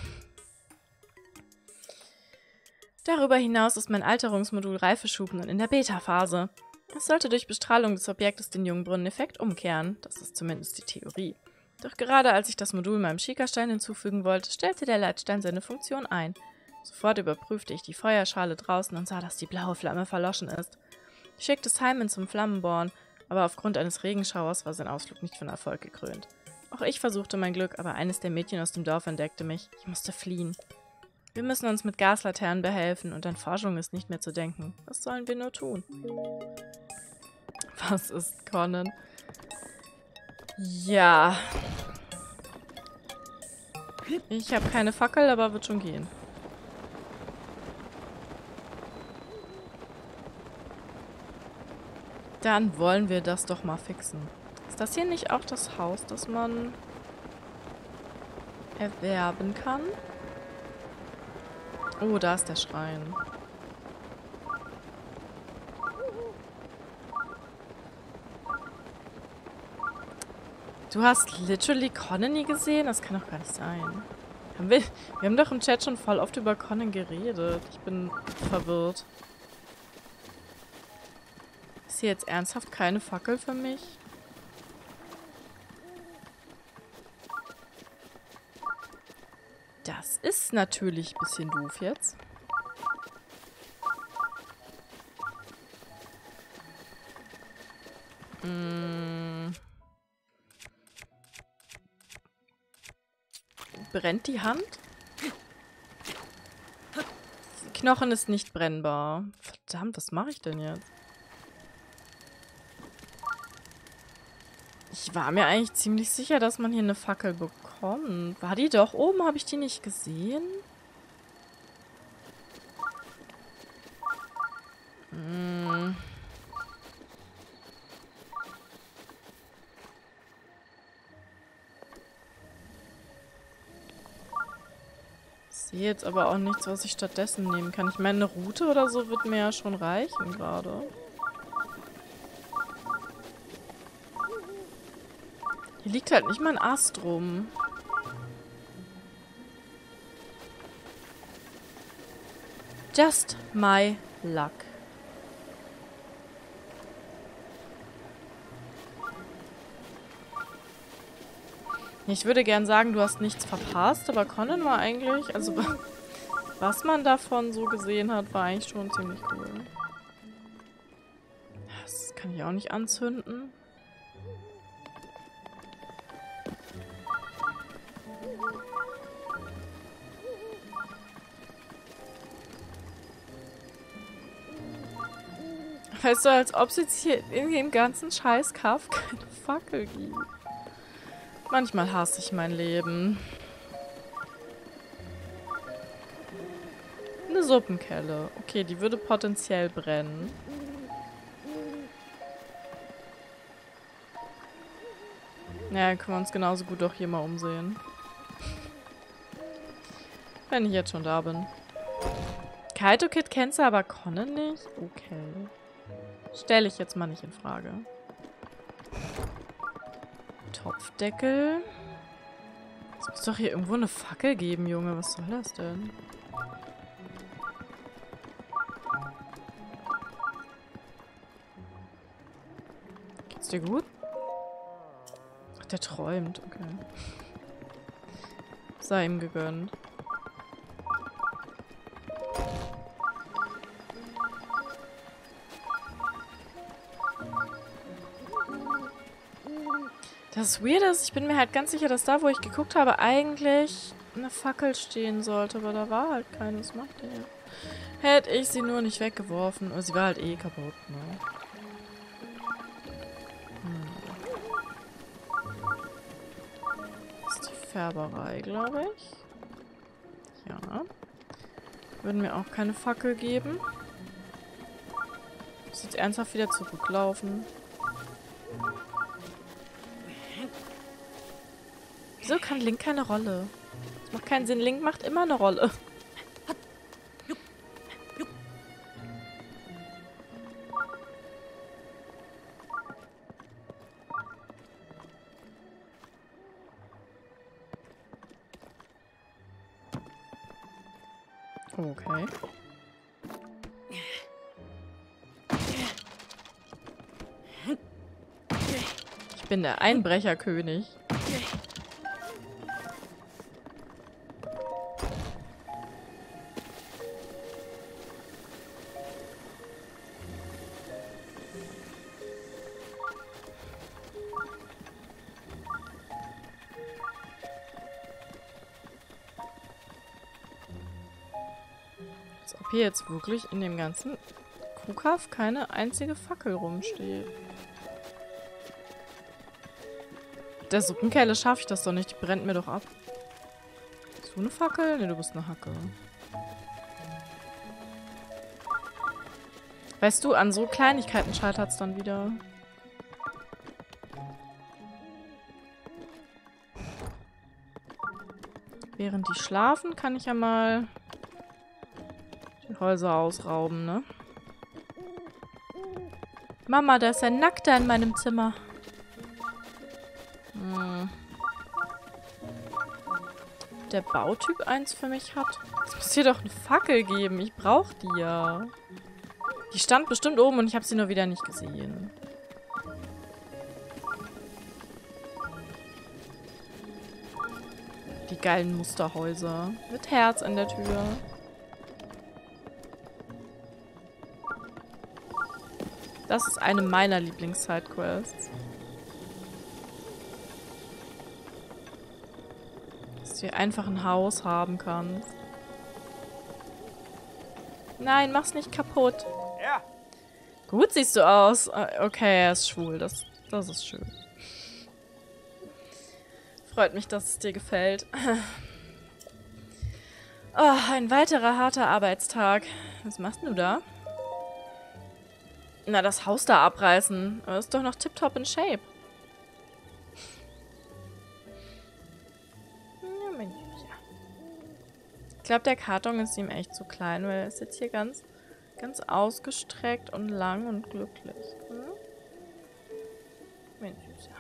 Darüber hinaus ist mein Alterungsmodul Reifeschub nun in der Beta-Phase. Es sollte durch Bestrahlung des Objektes den Jungbrunnen-Effekt umkehren. Das ist zumindest die Theorie. Doch gerade als ich das Modul meinem Sheikah-Stein hinzufügen wollte, stellte der Leitstein seine Funktion ein. Sofort überprüfte ich die Feuerschale draußen und sah, dass die blaue Flamme verloschen ist. Ich schickte Simon zum Flammenborn, aber aufgrund eines Regenschauers war sein Ausflug nicht von Erfolg gekrönt. Auch ich versuchte mein Glück, aber eines der Mädchen aus dem Dorf entdeckte mich. Ich musste fliehen. Wir müssen uns mit Gaslaternen behelfen und an Forschung ist nicht mehr zu denken. Was sollen wir nur tun? Was ist Conan? Ja. Ich habe keine Fackel, aber wird schon gehen. Dann wollen wir das doch mal fixen. Ist das hier nicht auch das Haus, das man erwerben kann? Oh, da ist der Schrein. Du hast literally Conan nie gesehen? Das kann doch gar nicht sein. Wir haben doch im Chat schon voll oft über Conan geredet. Ich bin verwirrt. Ist hier jetzt ernsthaft keine Fackel für mich? Das ist natürlich ein bisschen doof jetzt. Brennt die Hand? Knochen ist nicht brennbar. Verdammt, was mache ich denn jetzt? Ich war mir eigentlich ziemlich sicher, dass man hier eine Fackel bekommt. kommt. War die doch oben? Habe ich die nicht gesehen? Hm. Ich sehe jetzt aber auch nichts, was ich stattdessen nehmen kann. Ich meine, eine Route oder so wird mir ja schon reichen gerade. Hier liegt halt nicht mal ein Ast rum. Just my luck. Ich würde gern sagen, du hast nichts verpasst, aber Conan war eigentlich, also was man davon so gesehen hat, war eigentlich schon ziemlich cool. Das kann ich auch nicht anzünden. Weißt du, als ob es jetzt hier in dem ganzen Scheiß-Kaff keine Fackel gibt. Manchmal hasse ich mein Leben. Eine Suppenkelle. Okay, die würde potenziell brennen. Naja, dann können wir uns genauso gut auch hier mal umsehen. Wenn ich jetzt schon da bin. Kaito Kid kennst du, aber Conan nicht? Okay. Stelle ich jetzt mal nicht in Frage. Topfdeckel. Es muss doch hier irgendwo eine Fackel geben, Junge. Was soll das denn? Geht's dir gut? Ach, der träumt. Okay. Sei ihm gegönnt. Das Weirde ist, ich bin mir halt ganz sicher, dass da, wo ich geguckt habe, eigentlich eine Fackel stehen sollte. Aber da war halt keine. Was macht der jetzt? Hätte ich sie nur nicht weggeworfen. Oder sie war halt eh kaputt, ne? Das ist die Färberei, glaube ich. Ja. Würden mir auch keine Fackel geben. Muss jetzt ernsthaft wieder zurücklaufen. Wieso kann Link keine Rolle? Das macht keinen Sinn. Link macht immer eine Rolle. Okay. Ich bin der Einbrecherkönig. Als ob hier jetzt wirklich in dem ganzen Kuhkaff keine einzige Fackel rumsteht. Mit der Suppenkelle schaffe ich das doch nicht. Die brennt mir doch ab. Bist du eine Fackel? Ne, du bist eine Hacke. Weißt du, an so Kleinigkeiten scheitert es dann wieder. Während die schlafen, kann ich ja mal die Häuser ausrauben, ne? Mama, da ist ein Nackter in meinem Zimmer. Der Bautyp eins für mich hat. Es muss hier doch eine Fackel geben. Ich brauche die ja. Die stand bestimmt oben und ich habe sie nur wieder nicht gesehen. Die geilen Musterhäuser. Mit Herz an der Tür. Das ist eine meiner Lieblings-Sidequests. Dass du hier einfach ein Haus haben kannst. Nein, mach's nicht kaputt. Ja. Gut siehst du aus. Okay, er ist schwul. Das ist schön. Freut mich, dass es dir gefällt. Oh, ein weiterer harter Arbeitstag. Was machst du da? Na, das Haus da abreißen. Das ist doch noch tipptopp in Shape. Ja, mein Süßer. Ich glaube, der Karton ist ihm echt zu klein, weil er ist jetzt hier ganz ausgestreckt und lang und glücklich. Hm? Mein Süßer.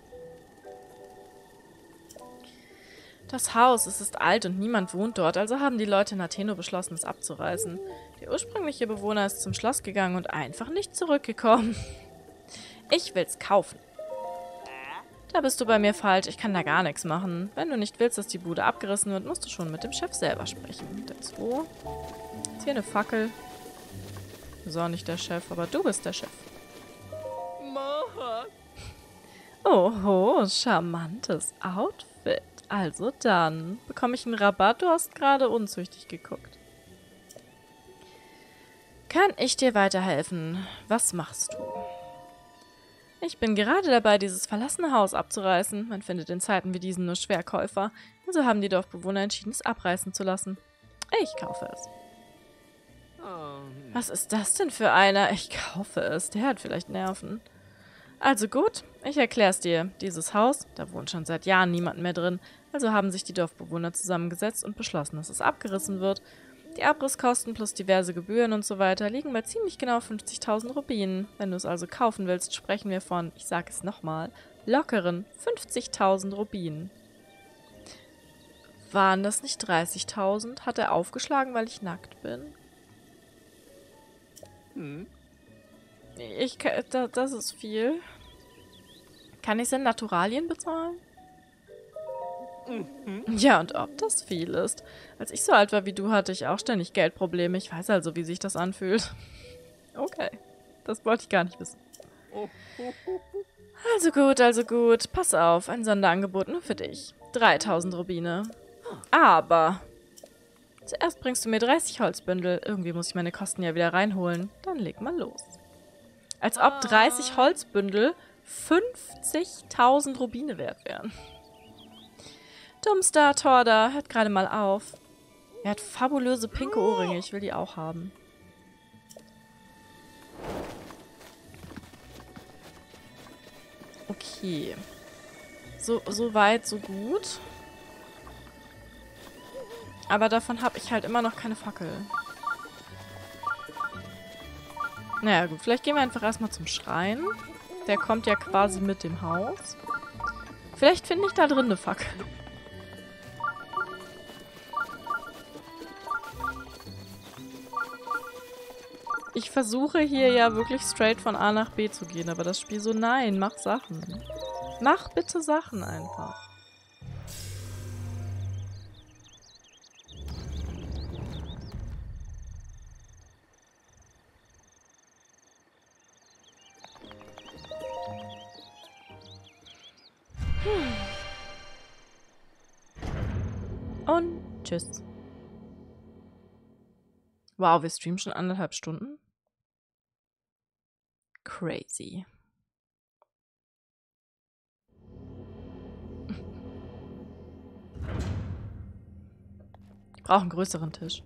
Das Haus, es ist alt und niemand wohnt dort, also haben die Leute in Atheno beschlossen, es abzureißen. Der ursprüngliche Bewohner ist zum Schloss gegangen und einfach nicht zurückgekommen. Ich will's kaufen. Da bist du bei mir falsch, ich kann da gar nichts machen. Wenn du nicht willst, dass die Bude abgerissen wird, musst du schon mit dem Chef selber sprechen. Der 2. Ist hier eine Fackel. Du bist auch nicht der Chef, aber du bist der Chef. Oho, charmantes Outfit. Also dann, bekomme ich einen Rabatt? Du hast gerade unzüchtig geguckt. Kann ich dir weiterhelfen? Was machst du? Ich bin gerade dabei, dieses verlassene Haus abzureißen. Man findet in Zeiten wie diesen nur Schwerkäufer. Also haben die Dorfbewohner entschieden, es abreißen zu lassen. Ich kaufe es. Was ist das denn für einer? Ich kaufe es. Der hat vielleicht Nerven. Also gut, ich erkläre es dir. Dieses Haus, da wohnt schon seit Jahren niemand mehr drin. Also haben sich die Dorfbewohner zusammengesetzt und beschlossen, dass es abgerissen wird. Die Abrisskosten plus diverse Gebühren und so weiter liegen bei ziemlich genau 50.000 Rubinen. Wenn du es also kaufen willst, sprechen wir von, ich sage es nochmal, lockeren 50.000 Rubinen. Waren das nicht 30.000? Hat er aufgeschlagen, weil ich nackt bin? Das ist viel. Kann ich es in Naturalien bezahlen? Ja, und ob das viel ist. Als ich so alt war wie du, hatte ich auch ständig Geldprobleme. Ich weiß also, wie sich das anfühlt. Okay, das wollte ich gar nicht wissen. Also gut. Pass auf, ein Sonderangebot nur für dich. 3.000 Rubine. Aber zuerst bringst du mir 30 Holzbündel. Irgendwie muss ich meine Kosten ja wieder reinholen. Dann leg mal los. Als ob 30 Holzbündel 50.000 Rubine wert wären. Dummster, Torda, hört gerade mal auf. Er hat fabulöse pinke Ohrringe. Ich will die auch haben. Okay. So weit, so gut. Aber davon habe ich halt immer noch keine Fackel. Naja, gut. Vielleicht gehen wir einfach erstmal zum Schrein. Der kommt ja quasi mit dem Haus. Vielleicht finde ich da drin eine Fackel. Ich versuche hier ja wirklich straight von A nach B zu gehen, aber das Spiel so, nein, mach Sachen. Mach bitte Sachen einfach. Und tschüss. Wow, wir streamen schon 1,5 Stunden. Crazy. Ich brauche einen größeren Tisch.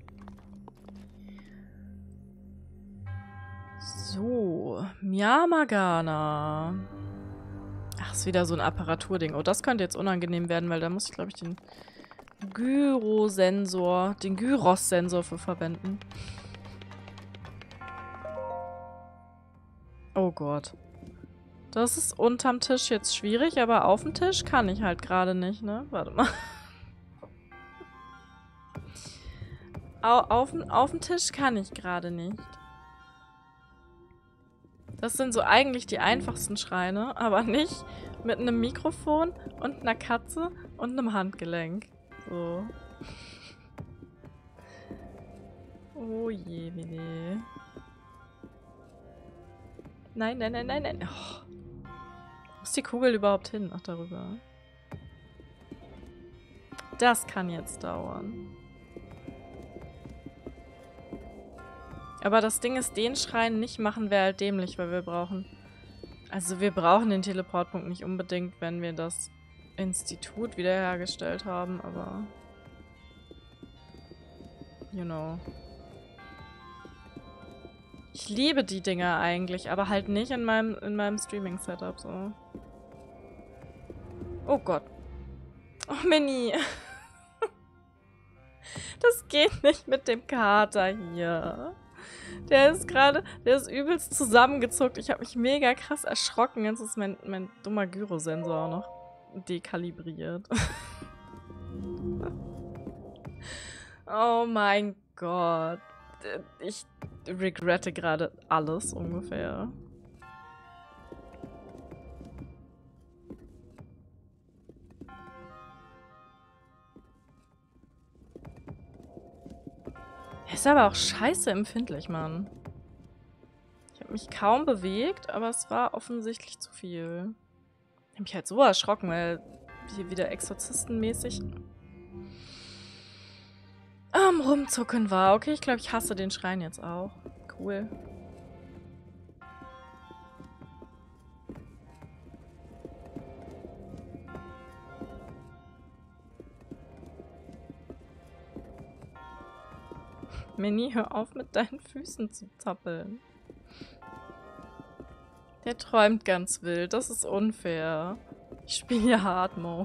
So, Miamagana. Ach, ist wieder so ein Apparaturding. Oh, das könnte jetzt unangenehm werden, weil da muss ich, glaube ich, den Gyrosensor für verwenden. Oh Gott. Das ist unterm Tisch jetzt schwierig, aber auf dem Tisch kann ich halt gerade nicht, ne? Warte mal. Auf dem Tisch kann ich gerade nicht. Das sind so eigentlich die einfachsten Schreine, aber nicht mit einem Mikrofon und einer Katze und einem Handgelenk. So. Oh je, wie nee. Nein, nein, nein, nein, nein. Oh. Wo ist die Kugel überhaupt hin? Ach, darüber. Das kann jetzt dauern. Aber das Ding ist, den Schrein nicht machen wäre halt dämlich, weil wir brauchen... Also wir brauchen den Teleportpunkt nicht unbedingt, wenn wir das Institut wiederhergestellt haben, aber... You know. Ich liebe die Dinger eigentlich, aber halt nicht in meinem Streaming-Setup, so. Oh Gott. Oh, Minnie. Das geht nicht mit dem Kater hier. Der ist übelst zusammengezuckt. Ich habe mich mega krass erschrocken. Jetzt ist mein dummer Gyrosensor auch noch dekalibriert. Oh mein Gott. Ich regrette gerade alles ungefähr. Er ist aber auch scheiße empfindlich, Mann. Ich habe mich kaum bewegt, aber es war offensichtlich zu viel. Ich habe mich halt so erschrocken, weil hier wieder exorzistenmäßig am Rumzucken war. Okay, ich glaube, ich hasse den Schrein jetzt auch. Cool. Minnie, hör auf mit deinen Füßen zu zappeln. Der träumt ganz wild. Das ist unfair. Ich spiele hier Hard Mode.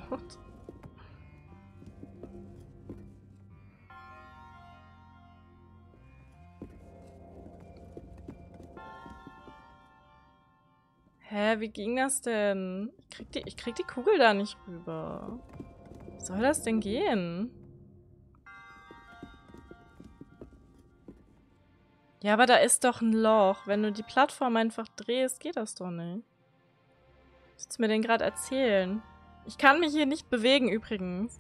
Hä, wie ging das denn? Ich krieg die Kugel da nicht rüber. Wie soll das denn gehen? Ja, aber da ist doch ein Loch. Wenn du die Plattform einfach drehst, geht das doch nicht. Was willst du mir denn gerade erzählen? Ich kann mich hier nicht bewegen, übrigens.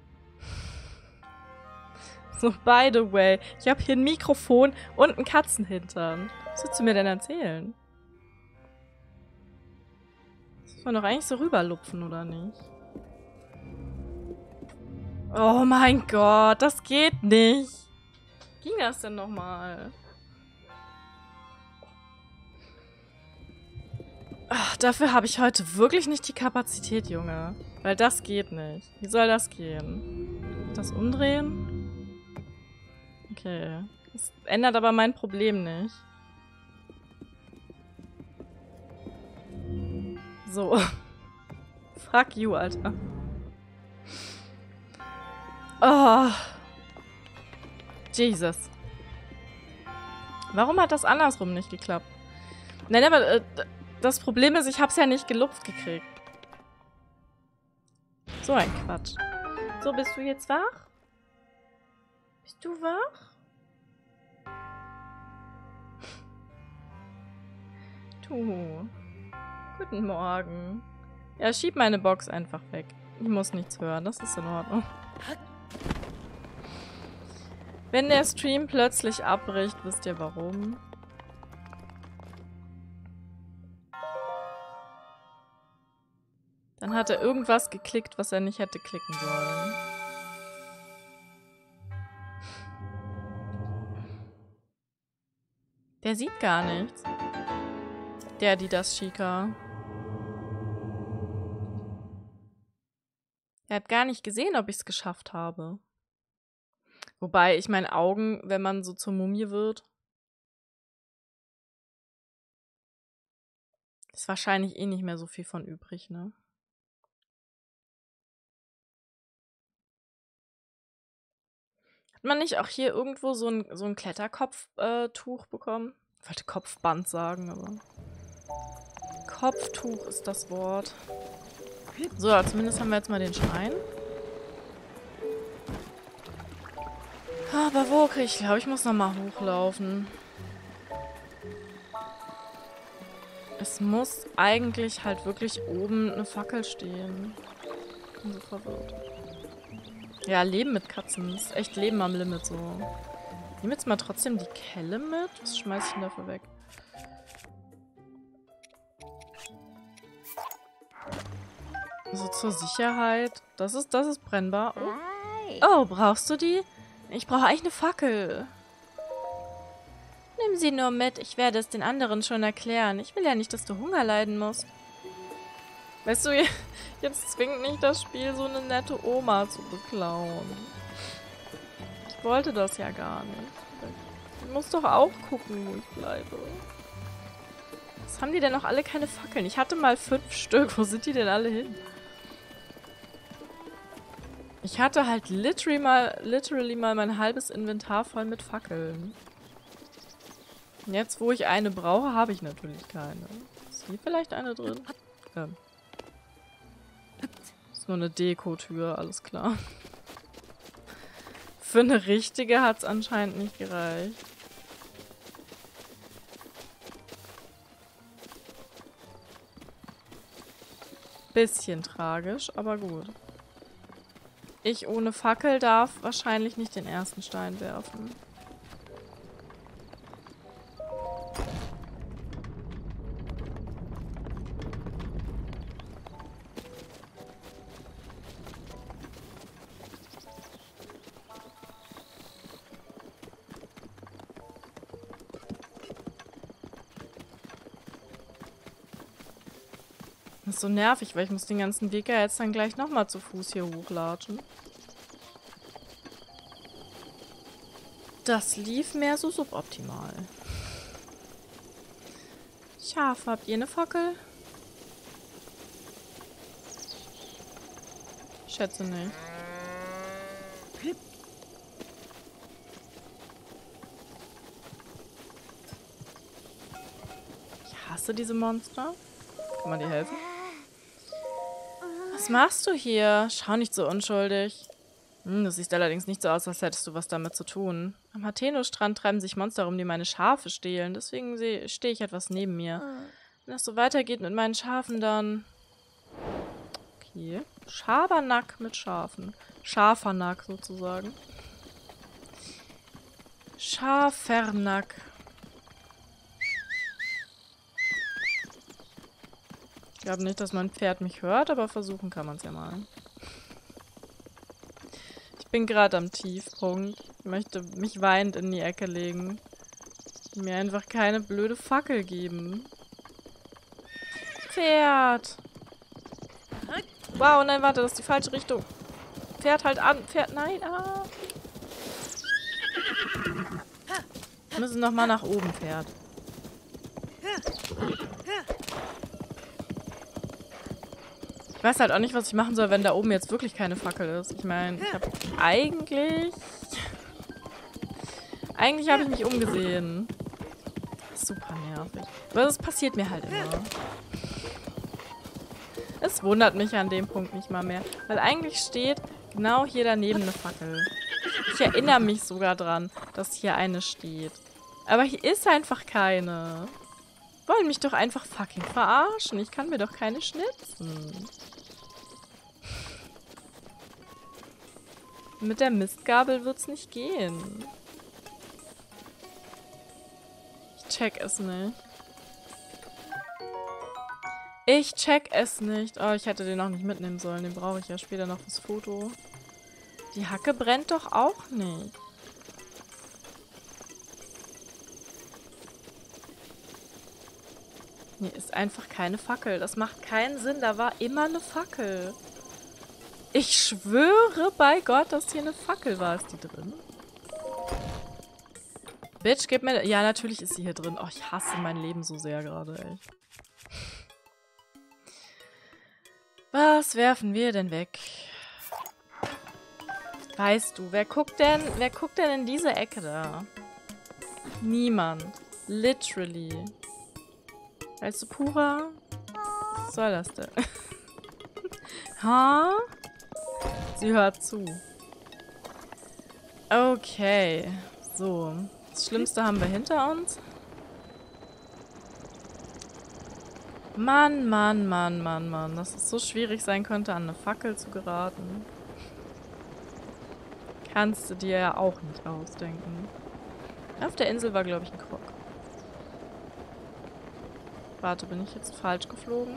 So, by the way. Ich habe hier ein Mikrofon und einen Katzenhintern. Was willst du mir denn erzählen? Das muss man doch eigentlich so rüberlupfen, oder nicht? Oh mein Gott, das geht nicht. Wie ging das denn nochmal? Ach, dafür habe ich heute wirklich nicht die Kapazität, Junge. Weil das geht nicht. Wie soll das gehen? Das umdrehen? Okay. Das ändert aber mein Problem nicht. So. Fuck you, Alter. Oh. Jesus. Warum hat das andersrum nicht geklappt? Nein, aber das Problem ist, ich hab's ja nicht gelupft gekriegt. So ein Quatsch. So, bist du jetzt wach? Bist du wach? Du. Guten Morgen. Ja, schieb meine Box einfach weg. Ich muss nichts hören, das ist in Ordnung. Wenn der Stream plötzlich abbricht, wisst ihr warum? Dann hat er irgendwas geklickt, was er nicht hätte klicken sollen. Der sieht gar nichts. Die das Chica. Er hat gar nicht gesehen, ob ich es geschafft habe. Wobei, ich meine, Augen, wenn man so zur Mumie wird, ist wahrscheinlich eh nicht mehr so viel von übrig, ne? Hat man nicht auch hier irgendwo so ein Kletterkopftuch bekommen? Ich wollte Kopfband sagen, aber... Kopftuch ist das Wort. So, zumindest haben wir jetzt mal den Schrein. Aber wo krieg ich? Ich glaube, ich muss nochmal hochlaufen. Es muss eigentlich halt wirklich oben eine Fackel stehen. Ich bin so verwirrt. Ja, Leben mit Katzen. Das ist echt Leben am Limit so. Ich nehme jetzt mal trotzdem die Kelle mit. Was schmeiß ich denn dafür weg? So zur Sicherheit. Das ist brennbar. Oh, brauchst du die? Ich brauche eigentlich eine Fackel. Nimm sie nur mit. Ich werde es den anderen schon erklären. Ich will ja nicht, dass du Hunger leiden musst. Weißt du, jetzt zwingt mich das Spiel, so eine nette Oma zu beklauen. Ich wollte das ja gar nicht. Ich muss doch auch gucken, wo ich bleibe. Was haben die denn noch alle keine Fackeln? Ich hatte mal 5 Stück. Wo sind die denn alle hin? Ich hatte halt literally mal mein halbes Inventar voll mit Fackeln. Und jetzt, wo ich eine brauche, habe ich natürlich keine. Ist hier vielleicht eine drin? Ist nur eine Dekotür, alles klar. Für eine richtige hat es anscheinend nicht gereicht. Bisschen tragisch, aber gut. Ich ohne Fackel darf wahrscheinlich nicht den ersten Stein werfen. Das ist so nervig, weil ich muss den ganzen Weg ja jetzt dann gleich nochmal zu Fuß hier hochlatschen. Das lief mehr so suboptimal. Schaf, habt ihr eine Fackel? Schätze nicht. Ich hasse diese Monster. Kann man dir helfen? Was machst du hier? Schau nicht so unschuldig. Du siehst allerdings nicht so aus, als hättest du was damit zu tun. Am Hateno-Strand treiben sich Monster rum, die meine Schafe stehlen. Deswegen stehe ich etwas neben mir. Wenn das so weitergeht mit meinen Schafen, dann... Okay. Schabernack mit Schafen. Schafernack sozusagen. Schafernack. Ich glaube nicht, dass mein Pferd mich hört, aber versuchen kann man es ja mal. Ich bin gerade am Tiefpunkt. Ich möchte mich weinend in die Ecke legen. Mir einfach keine blöde Fackel geben. Pferd! Wow, nein, warte, das ist die falsche Richtung. Pferd halt an. Pferd, nein, ah. Wir müssen nochmal nach oben, Pferd. Ich weiß halt auch nicht, was ich machen soll, wenn da oben jetzt wirklich keine Fackel ist. Ich meine, ich habe eigentlich habe ich mich umgesehen. Super nervig. Aber das passiert mir halt immer. Es wundert mich an dem Punkt nicht mal mehr. Weil eigentlich steht genau hier daneben eine Fackel. Ich erinnere mich sogar dran, dass hier eine steht. Aber hier ist einfach keine. Wollen mich doch einfach fucking verarschen. Ich kann mir doch keine schnitzen. Mit der Mistgabel wird's nicht gehen. Ich check es nicht. Ich check es nicht. Oh, ich hätte den noch nicht mitnehmen sollen. Den brauche ich ja später noch fürs Foto. Die Hacke brennt doch auch nicht. Hier ist einfach keine Fackel. Das macht keinen Sinn. Da war immer eine Fackel. Ich schwöre bei Gott, dass hier eine Fackel war. Ist die drin? Bitch, gib mir... Ja, natürlich ist sie hier drin. Oh, ich hasse mein Leben so sehr gerade, ey. Was werfen wir denn weg? Weißt du, wer guckt denn in diese Ecke da? Niemand. Literally. Weißt du, Pura? Was soll das denn? Ha? Sie hört zu. Okay. So. Das Schlimmste haben wir hinter uns. Mann, Mann, Mann, Mann, Mann. Dass es so schwierig sein könnte, an eine Fackel zu geraten. Kannst du dir ja auch nicht ausdenken. Auf der Insel war, glaube ich, ein Krog. Warte, bin ich jetzt falsch geflogen?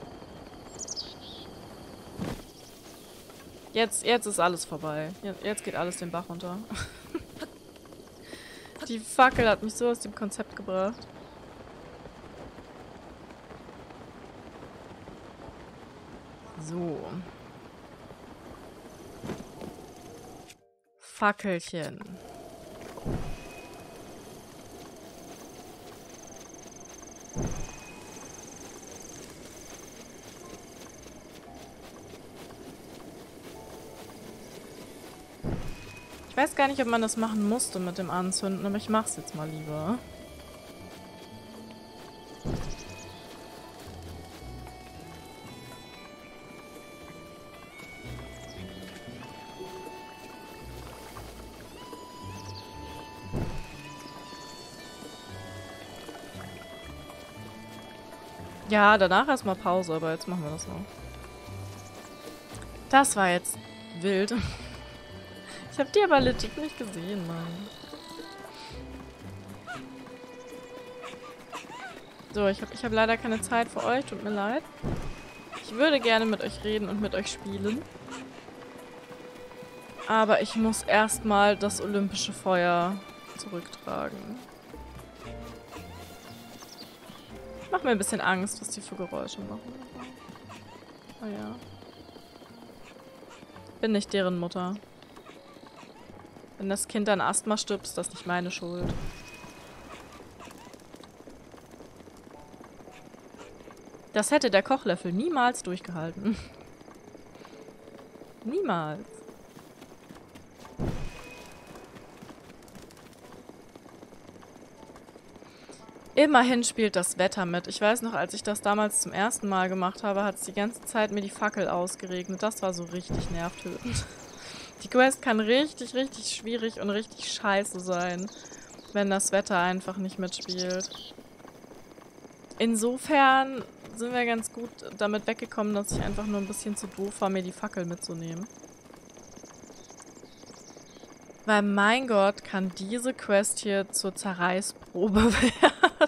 Jetzt ist alles vorbei. Jetzt geht alles den Bach runter. Die Fackel hat mich so aus dem Konzept gebracht. So. Fackelchen. Ich weiß gar nicht, ob man das machen musste mit dem Anzünden, aber ich mach's jetzt mal lieber. Ja, danach erstmal Pause, aber jetzt machen wir das noch. Das war jetzt wild. Ich habe die aber legit nicht gesehen, Mann. So, ich hab leider keine Zeit für euch, tut mir leid. Ich würde gerne mit euch reden und mit euch spielen. Aber ich muss erstmal das olympische Feuer zurücktragen. Macht mir ein bisschen Angst, was die für Geräusche machen. Oh ja. Bin nicht deren Mutter. Wenn das Kind an Asthma stirbt, ist das nicht meine Schuld. Das hätte der Kochlöffel niemals durchgehalten. Niemals. Immerhin spielt das Wetter mit. Ich weiß noch, als ich das damals zum ersten Mal gemacht habe, hat es die ganze Zeit mir die Fackel ausgeregnet. Das war so richtig nervtötend. Die Quest kann richtig, richtig schwierig und richtig scheiße sein, wenn das Wetter einfach nicht mitspielt. Insofern sind wir ganz gut damit weggekommen, dass ich einfach nur ein bisschen zu doof war, mir die Fackel mitzunehmen. Weil, mein Gott, kann diese Quest hier zur Zerreißprobe werden.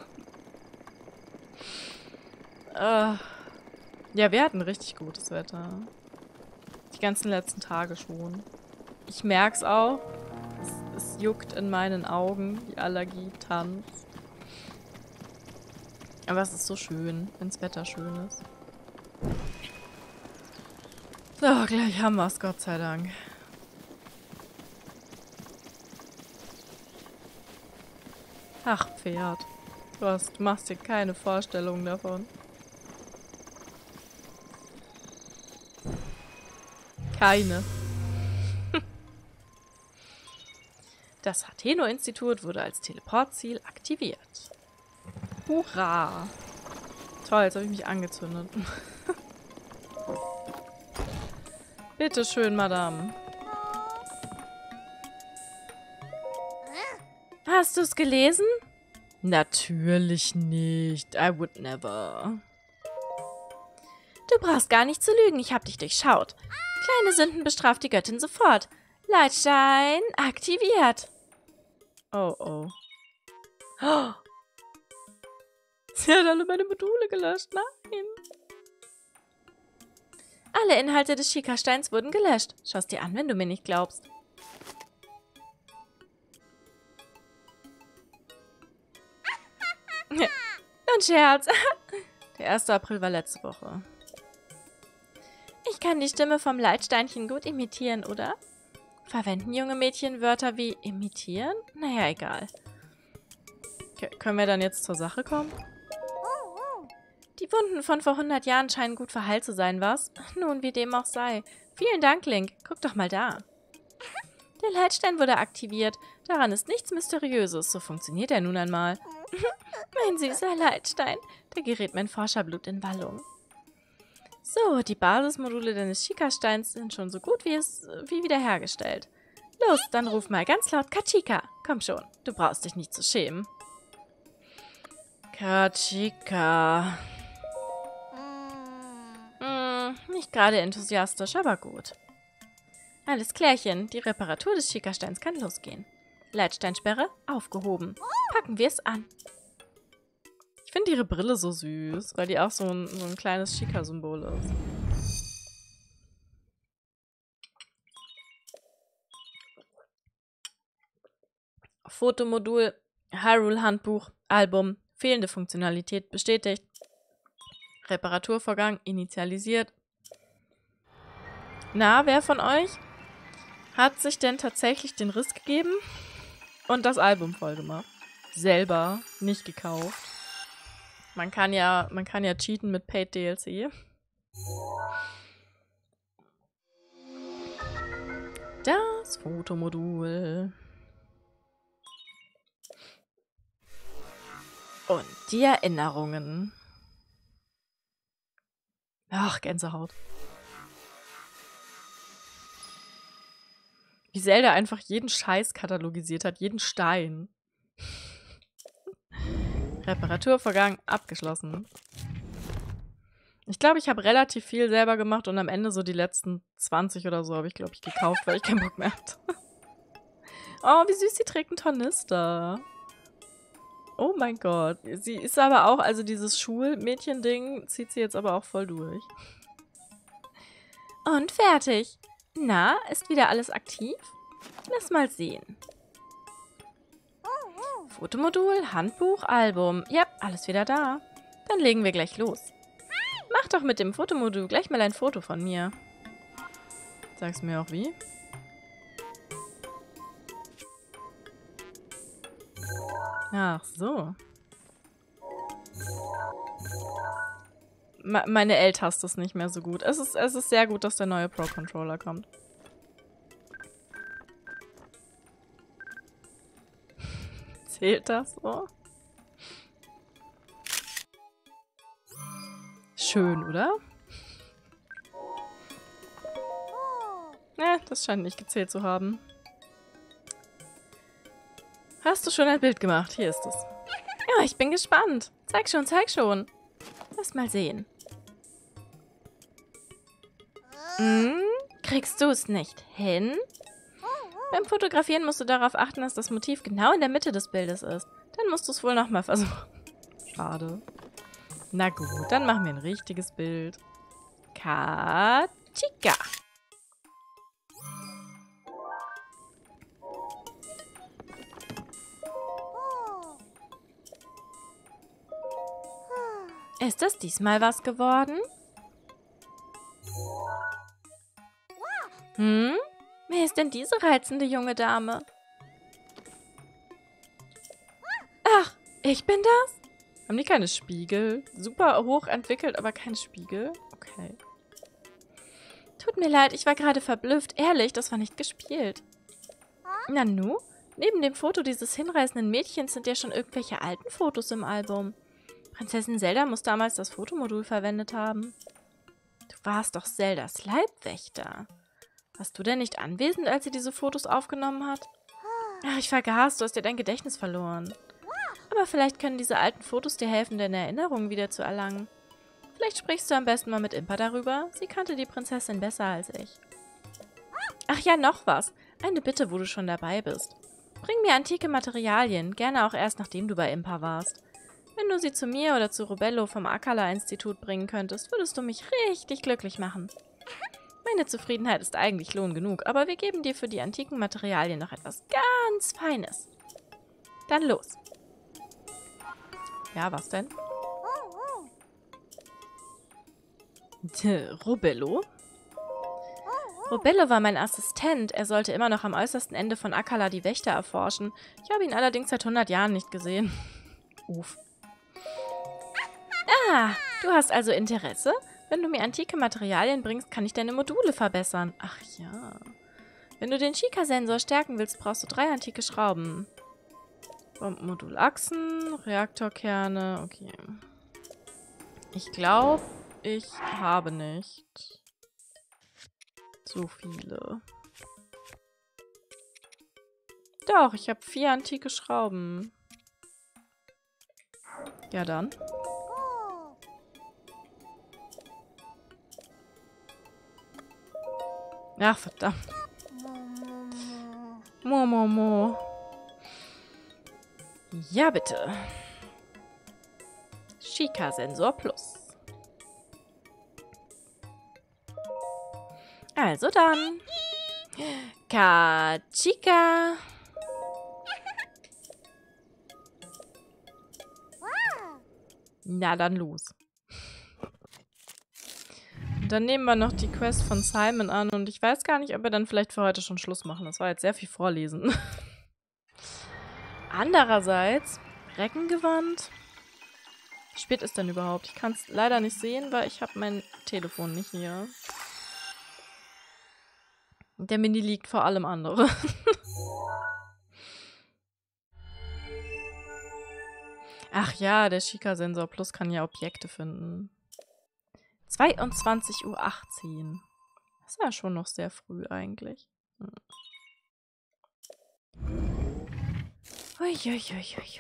Ja, wir hatten richtig gutes Wetter. Die ganzen letzten Tage schon. Ich merk's auch. Es juckt in meinen Augen. Die Allergie tanzt. Aber es ist so schön, wenn's Wetter schön ist. So, gleich haben wir's, Gott sei Dank. Ach, Pferd. Du machst dir keine Vorstellung davon. Keine. Das Hateno-Institut wurde als Teleportziel aktiviert. Hurra! Toll, jetzt habe ich mich angezündet. Bitte schön, Madame. Hast du es gelesen? Natürlich nicht. I would never. Du brauchst gar nicht zu lügen. Ich habe dich durchschaut. Kleine Sünden bestraft die Göttin sofort. Leitstein aktiviert. Oh, oh. Oh. Sie hat alle meine Module gelöscht. Nein. Alle Inhalte des Chica-Steins wurden gelöscht. Schau's dir an, wenn du mir nicht glaubst. Ein Scherz. Der 1. April war letzte Woche. Ich kann die Stimme vom Leitsteinchen gut imitieren, oder? Verwenden junge Mädchen Wörter wie imitieren? Naja, egal. Okay, können wir dann jetzt zur Sache kommen? Die Wunden von vor 100 Jahren scheinen gut verheilt zu sein, was? Nun, wie dem auch sei. Vielen Dank, Link. Guck doch mal da. Der Leitstein wurde aktiviert. Daran ist nichts Mysteriöses. So funktioniert er nun einmal. Mein süßer Leitstein. Da gerät mein Forscherblut in Wallung. So, die Basismodule deines Chica-Steins sind schon so gut wie wiederhergestellt. Los, dann ruf mal ganz laut Kachika. Komm schon, du brauchst dich nicht zu schämen. Kachika. Nicht gerade enthusiastisch, aber gut. Alles klärchen, die Reparatur des Chica-Steins kann losgehen. Leitsteinsperre aufgehoben. Packen wir es an. Ich finde ihre Brille so süß, weil die auch so ein kleines Chica-Symbol ist. Fotomodul, Hyrule-Handbuch, Album, fehlende Funktionalität bestätigt. Reparaturvorgang initialisiert. Na, wer von euch hat sich denn tatsächlich den Riss gegeben und das Album voll gemacht? Selber, nicht gekauft. Man kann ja cheaten mit Paid DLC. Das Fotomodul. Und die Erinnerungen. Ach, Gänsehaut. Wie Zelda einfach jeden Scheiß katalogisiert hat, jeden Stein. Reparaturvorgang abgeschlossen. Ich glaube, ich habe relativ viel selber gemacht und am Ende so die letzten 20 oder so habe ich, glaube ich, gekauft, weil ich keinen Bock mehr hatte. Oh, wie süß, sie trägt einen Tornister. Oh mein Gott. Sie ist aber auch, also dieses Schulmädchen-Ding zieht sie jetzt aber auch voll durch. Und fertig. Na, ist wieder alles aktiv? Lass mal sehen. Fotomodul, Handbuch, Album. Ja, alles wieder da. Dann legen wir gleich los. Mach doch mit dem Fotomodul gleich mal ein Foto von mir. Sag's mir auch wie. Ach so. Meine L-Taste ist nicht mehr so gut. Es ist sehr gut, dass der neue Pro-Controller kommt. Zählt das so? Schön, oder? Das scheint nicht gezählt zu haben. Hast du schon ein Bild gemacht? Hier ist es. Ja, ich bin gespannt. Zeig schon, zeig schon. Lass mal sehen. Kriegst du es nicht hin? Beim Fotografieren musst du darauf achten, dass das Motiv genau in der Mitte des Bildes ist. Dann musst du es wohl nochmal versuchen. Schade. Na gut, dann machen wir ein richtiges Bild. Kachika. Ist das diesmal was geworden? Wer ist denn diese reizende junge Dame? Ach, ich bin das? Haben die keine Spiegel? Super hoch entwickelt, aber kein Spiegel? Okay. Tut mir leid, ich war gerade verblüfft. Ehrlich, das war nicht gespielt. Nanu, neben dem Foto dieses hinreißenden Mädchens sind ja schon irgendwelche alten Fotos im Album. Prinzessin Zelda muss damals das Fotomodul verwendet haben. Du warst doch Zeldas Leibwächter. Warst du denn nicht anwesend, als sie diese Fotos aufgenommen hat? Ach, ich vergaß, du hast dir dein Gedächtnis verloren. Aber vielleicht können diese alten Fotos dir helfen, deine Erinnerungen wieder zu erlangen. Vielleicht sprichst du am besten mal mit Impa darüber. Sie kannte die Prinzessin besser als ich. Ach ja, noch was. Eine Bitte, wo du schon dabei bist. Bring mir antike Materialien, gerne auch erst nachdem du bei Impa warst. Wenn du sie zu mir oder zu Robello vom Akala-Institut bringen könntest, würdest du mich richtig glücklich machen. Meine Zufriedenheit ist eigentlich Lohn genug, aber wir geben dir für die antiken Materialien noch etwas ganz Feines. Dann los. Ja, was denn? Robello? Robello war mein Assistent. Er sollte immer noch am äußersten Ende von Akala die Wächter erforschen. Ich habe ihn allerdings seit 100 Jahren nicht gesehen. Uff. Ah, du hast also Interesse? Wenn du mir antike Materialien bringst, kann ich deine Module verbessern. Ach ja. Wenn du den Chica-Sensor stärken willst, brauchst du 3 antike Schrauben. Bombenmodulachsen, Reaktorkerne, okay. Ich glaube, ich habe nicht so viele. Doch, ich habe 4 antike Schrauben. Ja dann. Ach, verdammt. Mo. Ja, bitte. Chica-Sensor Plus. Also dann. Kachika. Na dann los. Und dann nehmen wir noch die Quest von Simon an. Und ich weiß gar nicht, ob wir dann vielleicht für heute schon Schluss machen. Das war jetzt sehr viel Vorlesen. Andererseits, Reckengewand. Wie spät ist denn überhaupt? Ich kann es leider nicht sehen, weil ich habe mein Telefon nicht hier. Der Mini liegt vor allem andere. Ach ja, der Shika-Sensor Plus kann ja Objekte finden. 22:18 Uhr. Das ist ja schon noch sehr früh eigentlich. Ui.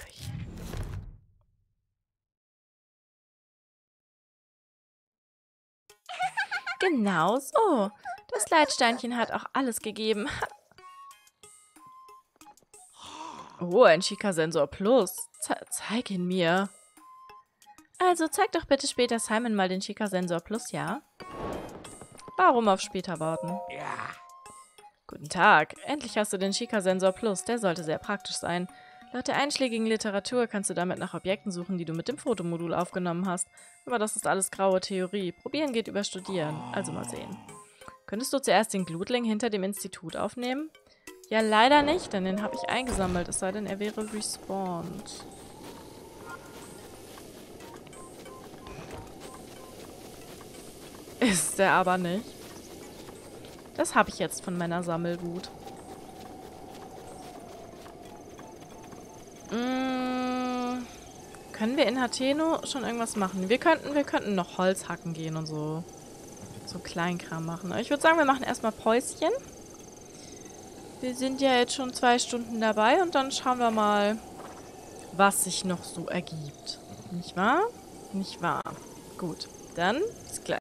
Genau so. Das Leitsteinchen hat auch alles gegeben. Oh, ein Shika-Sensor Plus. Zeig ihn mir. Also, zeig doch bitte später Simon mal den Shika-Sensor Plus, ja? Warum auf später warten? Ja. Guten Tag. Endlich hast du den Shika-Sensor Plus. Der sollte sehr praktisch sein. Laut der einschlägigen Literatur kannst du damit nach Objekten suchen, die du mit dem Fotomodul aufgenommen hast. Aber das ist alles graue Theorie. Probieren geht über Studieren. Also mal sehen. Könntest du zuerst den Glutling hinter dem Institut aufnehmen? Ja, leider nicht, denn den habe ich eingesammelt. Es sei denn, er wäre respawned. Ist er aber nicht. Das habe ich jetzt von meiner Sammelwut. Können wir in Hateno schon irgendwas machen? Wir könnten noch Holz hacken gehen und so. So Kleinkram machen. Aber ich würde sagen, wir machen erstmal Päuschen. Wir sind ja jetzt schon 2 Stunden dabei und dann schauen wir mal, was sich noch so ergibt. Nicht wahr? Nicht wahr. Gut, dann bis gleich.